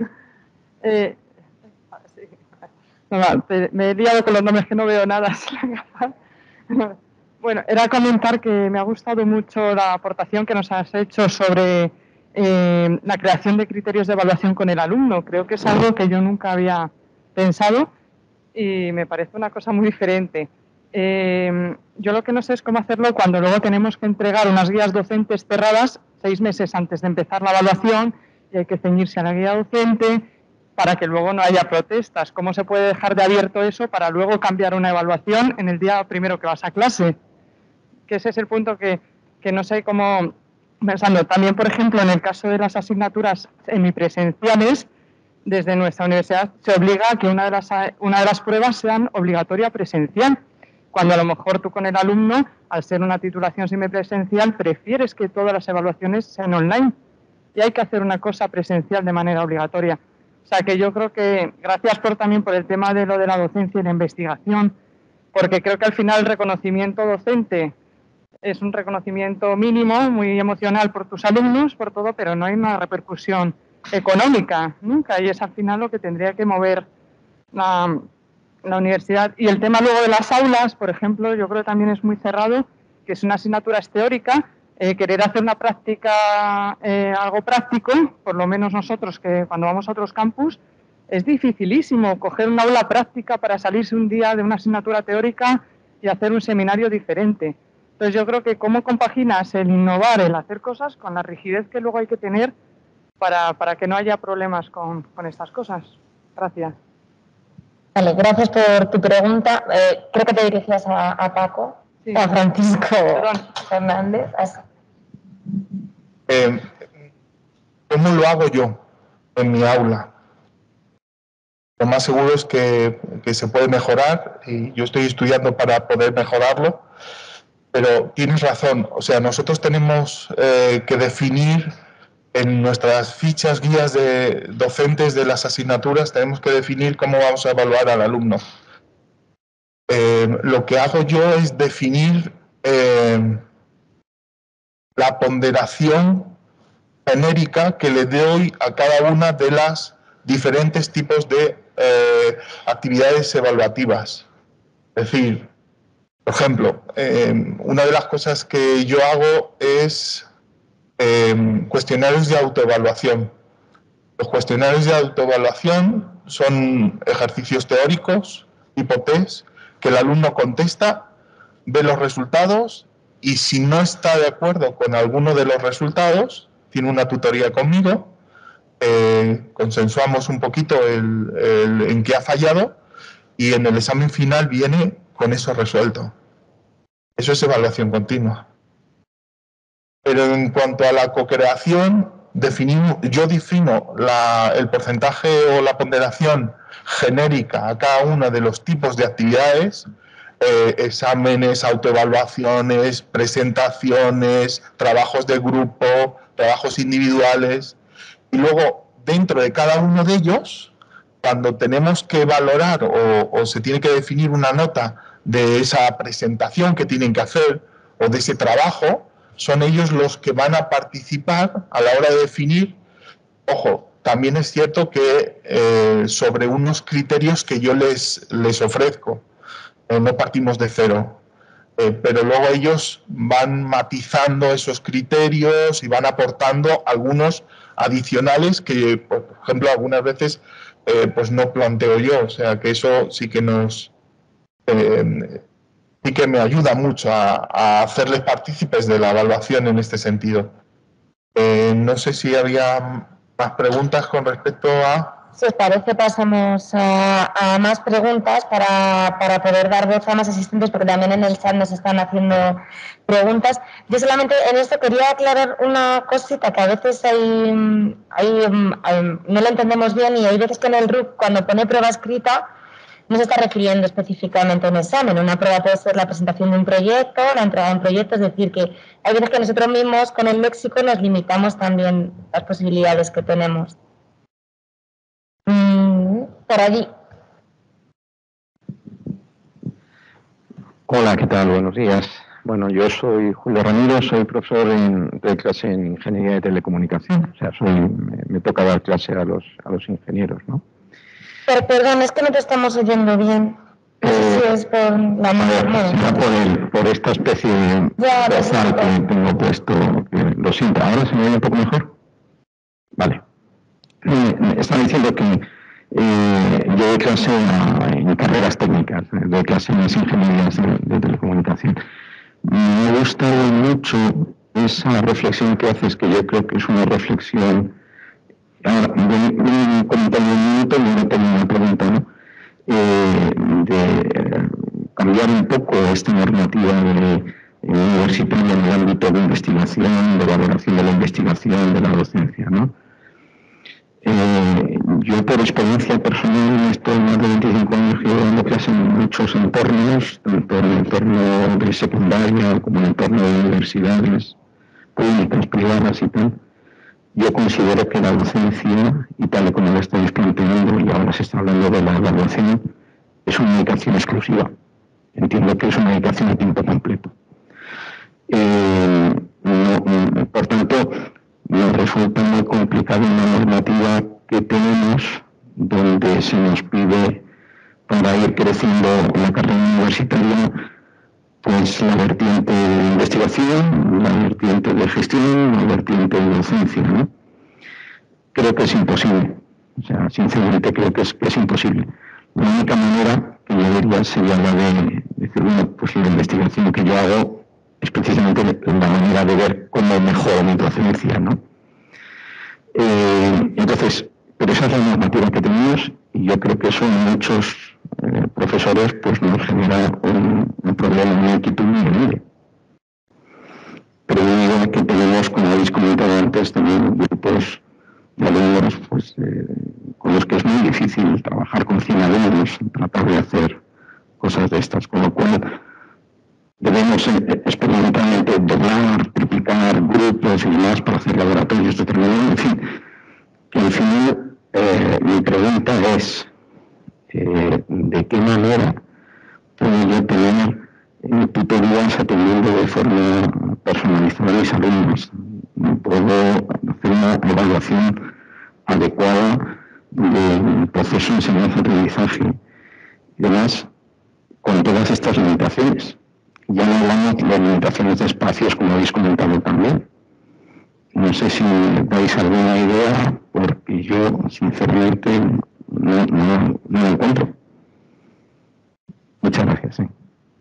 Me he liado con los nombres que no veo nada. Bueno, era comentar que me ha gustado mucho la aportación que nos has hecho sobre la creación de criterios de evaluación con el alumno. Creo que es algo que yo nunca había pensado y me parece una cosa muy diferente. Yo lo que no sé es cómo hacerlo cuando luego tenemos que entregar unas guías docentes cerradas 6 meses antes de empezar la evaluación y hay que ceñirse a la guía docente para que luego no haya protestas. ¿Cómo se puede dejar de abierto eso para luego cambiar una evaluación en el día primero que vas a clase? Que ese es el punto que no sé cómo... Pensando también, por ejemplo, en el caso de las asignaturas semipresenciales, desde nuestra universidad se obliga a que una de las pruebas sean obligatoria presencial, cuando a lo mejor tú con el alumno, al ser una titulación semipresencial, prefieres que todas las evaluaciones sean online y hay que hacer una cosa presencial de manera obligatoria. O sea que yo creo que, gracias también por el tema de lo de la docencia y la investigación, porque creo que al final el reconocimiento docente es un reconocimiento mínimo, muy emocional por tus alumnos, por todo, pero no hay una repercusión económica nunca, y es al final lo que tendría que mover la universidad. Y el tema luego de las aulas, por ejemplo, yo creo que también es muy cerrado, que es una asignatura teórica, querer hacer una práctica, algo práctico, por lo menos nosotros que cuando vamos a otros campus, es dificilísimo coger una aula práctica para salirse un día de una asignatura teórica y hacer un seminario diferente. Entonces yo creo que cómo compaginas el innovar, el hacer cosas con la rigidez que luego hay que tener para que no haya problemas con estas cosas. Gracias. Vale, gracias por tu pregunta. Creo que te dirigías a Paco, sí. A Francisco Fernández. ¿Cómo lo hago yo en mi aula? Lo más seguro es que se puede mejorar y yo estoy estudiando para poder mejorarlo, pero tienes razón. O sea, nosotros tenemos que definir en nuestras fichas guías de docentes de las asignaturas, tenemos que definir cómo vamos a evaluar al alumno. Lo que hago yo es definir la ponderación genérica que le doy a cada una de las diferentes tipos de actividades evaluativas. Es decir, por ejemplo, una de las cosas que yo hago es cuestionarios de autoevaluación. Los cuestionarios de autoevaluación son ejercicios teóricos, tipo test, que el alumno contesta, ve los resultados y si no está de acuerdo con alguno de los resultados, tiene una tutoría conmigo, consensuamos un poquito en qué ha fallado y en el examen final viene con eso resuelto. Eso es evaluación continua. Pero en cuanto a la co-creación, yo defino el porcentaje o la ponderación genérica a cada uno de los tipos de actividades, exámenes, autoevaluaciones, presentaciones, trabajos de grupo, trabajos individuales. Y luego, dentro de cada uno de ellos, cuando tenemos que valorar o se tiene que definir una nota de esa presentación que tienen que hacer o de ese trabajo, son ellos los que van a participar a la hora de definir. Ojo, también es cierto que sobre unos criterios que yo les ofrezco, no partimos de cero, pero luego ellos van matizando esos criterios y van aportando algunos adicionales que, por ejemplo, algunas veces pues no planteo yo. O sea, que eso sí que sí que me ayuda mucho a hacerles partícipes de la evaluación en este sentido. No sé si había más preguntas con respecto a... Si os parece, pasamos a más preguntas para poder dar voz a más asistentes, porque también en el chat nos están haciendo preguntas. Yo solamente en esto quería aclarar una cosita, que a veces no lo entendemos bien, y hay veces que en el RUC, cuando pone prueba escrita, no se está refiriendo específicamente a un examen. Una prueba puede ser la presentación de un proyecto, la entrega de un proyecto, es decir, que hay veces que nosotros mismos con el léxico nos limitamos también las posibilidades que tenemos. Por allí. Hola, ¿qué tal? Buenos días. Bueno, yo soy Julio Ramiro, soy profesor de clase en Ingeniería de Telecomunicación. O sea, me toca dar clase a los ingenieros, ¿no? Pero perdón, es que no te estamos oyendo bien. No sé si es por la por esta especie de bozal que tengo puesto. Lo siento, ¿ahora se me oye un poco mejor? Vale. Estaba diciendo que yo doy clase en carreras técnicas, doy clase en las ingenierías de telecomunicación. Me ha gustado mucho esa reflexión que haces, que yo creo que es una reflexión. Ahora, voy a comentar un minuto y luego tengo una pregunta, ¿no? De cambiar un poco esta normativa universitaria en el ámbito de investigación, de valoración de la investigación, de la docencia, ¿no? Yo, por experiencia personal, estoy más de 25 años dando clases en muchos entornos, tanto en el entorno de secundaria como en el entorno de universidades públicas, privadas y tal. Yo considero que la docencia, y tal y como lo estáis planteando, y ahora se está hablando de la evaluación, es una dedicación exclusiva. Entiendo que es una dedicación a tiempo completo. Por tanto, nos resulta muy complicada una normativa que tenemos donde se nos pide, para ir creciendo la carrera universitaria, pues la vertiente de investigación, la vertiente de gestión, la vertiente de docencia, ¿no? Creo que es imposible. O sea, sinceramente creo que es imposible. La única manera que yo diría sería la de decir, bueno, pues la investigación que yo hago es precisamente la manera de ver cómo mejoro mi docencia, ¿no? Entonces, pero esa es la normativa que tenemos, y yo creo que eso en muchos profesores pues nos genera un problema, una inquietud muy grande. Pero yo digo que tenemos, como habéis comentado antes, también grupos de alumnos pues, con los que es muy difícil trabajar con 100 alumnos, tratar de hacer cosas de estas, con lo cual debemos experimentalmente doblar, triplicar grupos y demás para hacer laboratorios determinados. En fin, que al final mi pregunta es ¿de qué manera puedo yo tener tutorías atendiendo de forma personalizada a mis alumnos? ¿Puedo hacer una evaluación adecuada del proceso de enseñanza-aprendizaje y demás con todas estas limitaciones? Ya no hablamos de limitaciones de espacios, como habéis comentado también. No sé si dais alguna idea, porque yo, sinceramente, no lo encuentro. Muchas gracias. Sí.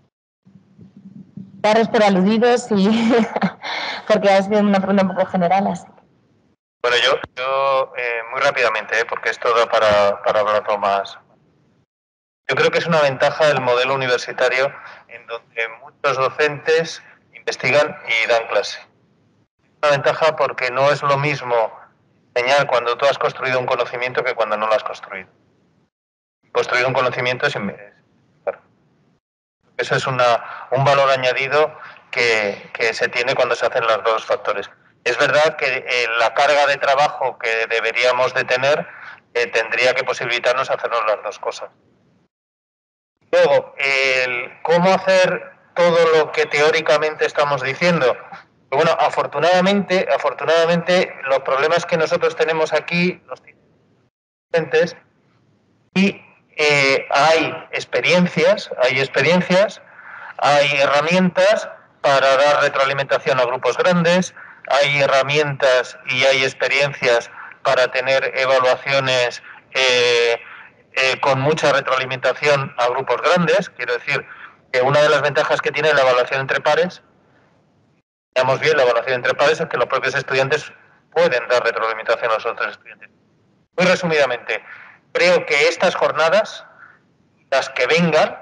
Daros por aludidos y porque ha sido una pregunta un poco general. Así. Bueno, yo muy rápidamente, porque esto da para hablarlo más. Yo creo que es una ventaja del modelo universitario en donde muchos docentes investigan y dan clase. Es una ventaja porque no es lo mismo enseñar cuando tú has construido un conocimiento que cuando no lo has construido. Construir un conocimiento es investigar. Eso es un valor añadido que se tiene cuando se hacen los dos factores. Es verdad que la carga de trabajo que deberíamos de tener tendría que posibilitarnos hacernos las dos cosas. Luego, cómo hacer todo lo que teóricamente estamos diciendo, Bueno, afortunadamente, los problemas que nosotros tenemos aquí, los docentes, y hay experiencias, hay herramientas para dar retroalimentación a grupos grandes, hay herramientas y hay experiencias para tener evaluaciones con mucha retroalimentación a grupos grandes. Quiero decir que una de las ventajas que tiene la evaluación entre pares, digamos bien, la evaluación entre pares, es que los propios estudiantes pueden dar retroalimentación a los otros estudiantes. Muy resumidamente, creo que estas jornadas, las que vengan,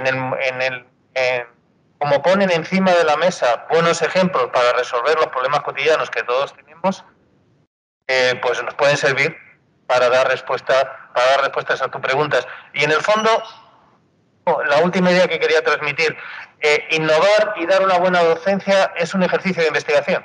como ponen encima de la mesa buenos ejemplos para resolver los problemas cotidianos que todos tenemos, pues nos pueden servir para dar respuestas a tus preguntas. Y en el fondo, la última idea que quería transmitir, innovar y dar una buena docencia es un ejercicio de investigación.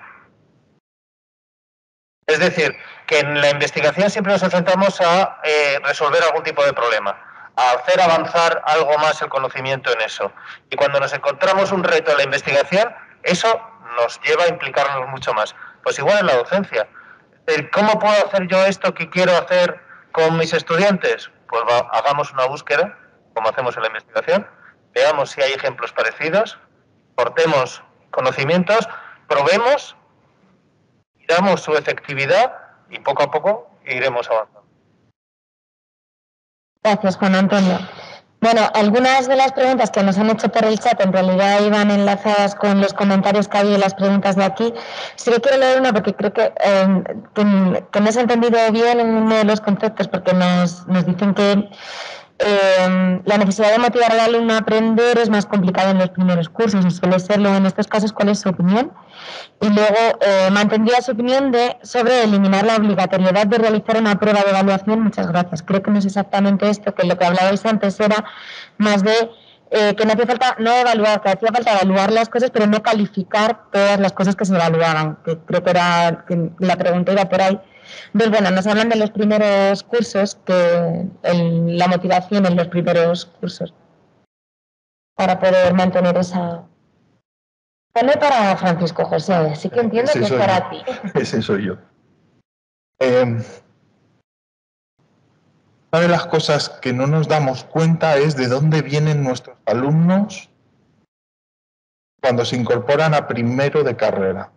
Es decir, que en la investigación siempre nos enfrentamos a resolver algún tipo de problema, a hacer avanzar algo más el conocimiento en eso. Y cuando nos encontramos un reto en la investigación, eso nos lleva a implicarnos mucho más. Pues igual en la docencia. ¿Cómo puedo hacer yo esto que quiero hacer con mis estudiantes? Pues hagamos una búsqueda, como hacemos en la investigación, veamos si hay ejemplos parecidos, aportemos conocimientos, probemos, miramos su efectividad y poco a poco iremos avanzando. Gracias, Juan Antonio. Bueno, algunas de las preguntas que nos han hecho por el chat en realidad iban enlazadas con los comentarios que había en las preguntas de aquí. Sí que quiero leer una porque creo que no se ha entendido bien en uno de los conceptos, porque nos dicen que la necesidad de motivar al alumno a aprender es más complicada en los primeros cursos, y suele serlo en estos casos. ¿Cuál es su opinión? Y luego mantendría su opinión sobre eliminar la obligatoriedad de realizar una prueba de evaluación. Muchas gracias. Creo que no es exactamente esto, que lo que hablabais antes era más de que no hacía falta no evaluar, que hacía falta evaluar las cosas, pero no calificar todas las cosas que se evaluaban, que creo que era que la pregunta iba por ahí. Pues bueno, nos hablan de los primeros cursos, la motivación en los primeros cursos para poder mantener esa... No para Francisco José, así que entiendo que es para ti. Ese soy yo. Una de las cosas que no nos damos cuenta es de dónde vienen nuestros alumnos cuando se incorporan a primero de carrera.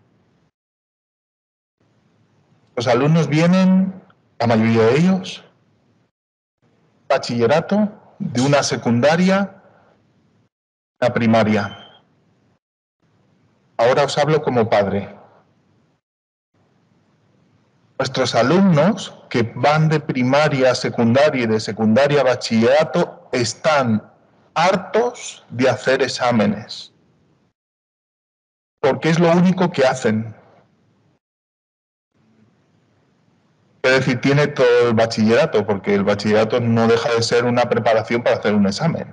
Los alumnos vienen, la mayoría de ellos, bachillerato, de una secundaria, una primaria. Ahora os hablo como padre. Nuestros alumnos que van de primaria a secundaria y de secundaria a bachillerato están hartos de hacer exámenes, porque es lo único que hacen. Es decir, tiene todo el bachillerato, porque el bachillerato no deja de ser una preparación para hacer un examen.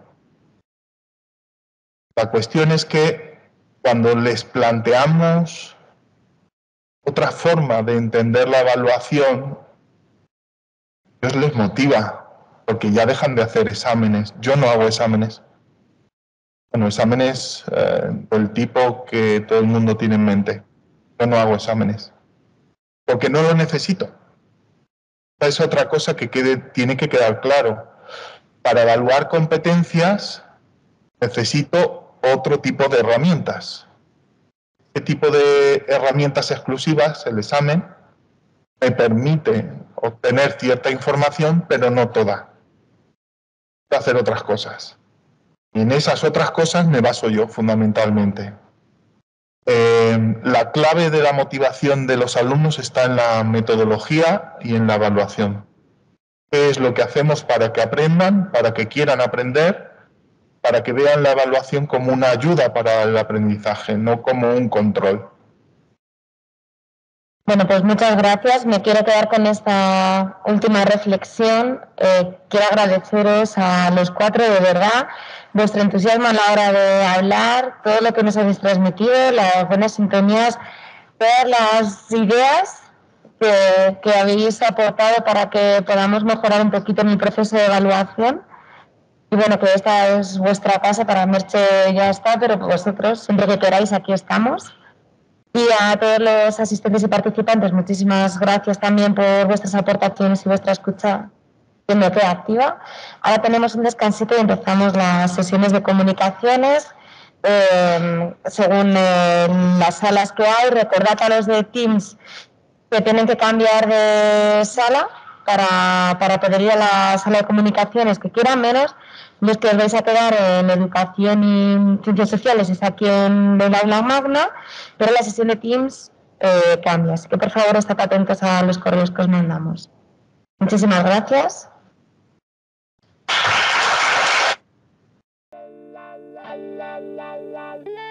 La cuestión es que cuando les planteamos otra forma de entender la evaluación, ellos les motiva, porque ya dejan de hacer exámenes. Yo no hago exámenes. Bueno, exámenes del tipo que todo el mundo tiene en mente. Yo no hago exámenes, porque no lo necesito. Es otra cosa que tiene que quedar claro. Para evaluar competencias necesito otro tipo de herramientas. Este tipo de herramientas exclusivas, el examen, me permite obtener cierta información, pero no toda. Puedo hacer otras cosas. Y en esas otras cosas me baso yo, fundamentalmente. La clave de la motivación de los alumnos está en la metodología y en la evaluación. ¿Qué es lo que hacemos para que aprendan, para que quieran aprender, para que vean la evaluación como una ayuda para el aprendizaje, no como un control? Bueno, pues muchas gracias. Me quiero quedar con esta última reflexión. Quiero agradeceros a los cuatro, de verdad, vuestro entusiasmo a la hora de hablar, todo lo que nos habéis transmitido, las buenas sintonías, todas las ideas que habéis aportado para que podamos mejorar un poquito en el proceso de evaluación. Y bueno, que esta es vuestra casa. Para Merche ya está, pero vosotros, siempre que queráis, aquí estamos. Y a todos los asistentes y participantes, muchísimas gracias también por vuestras aportaciones y vuestra escucha activa. Ahora tenemos un descansito y empezamos las sesiones de comunicaciones según las salas que hay. Recordad a los de Teams que tienen que cambiar de sala para poder ir a la sala de comunicaciones que quieran, menos los que os vais a quedar en educación y ciencias sociales, es aquí en el aula magna, pero la sesión de Teams cambia, así que por favor estad atentos a los correos que os mandamos. Muchísimas gracias. La la la la la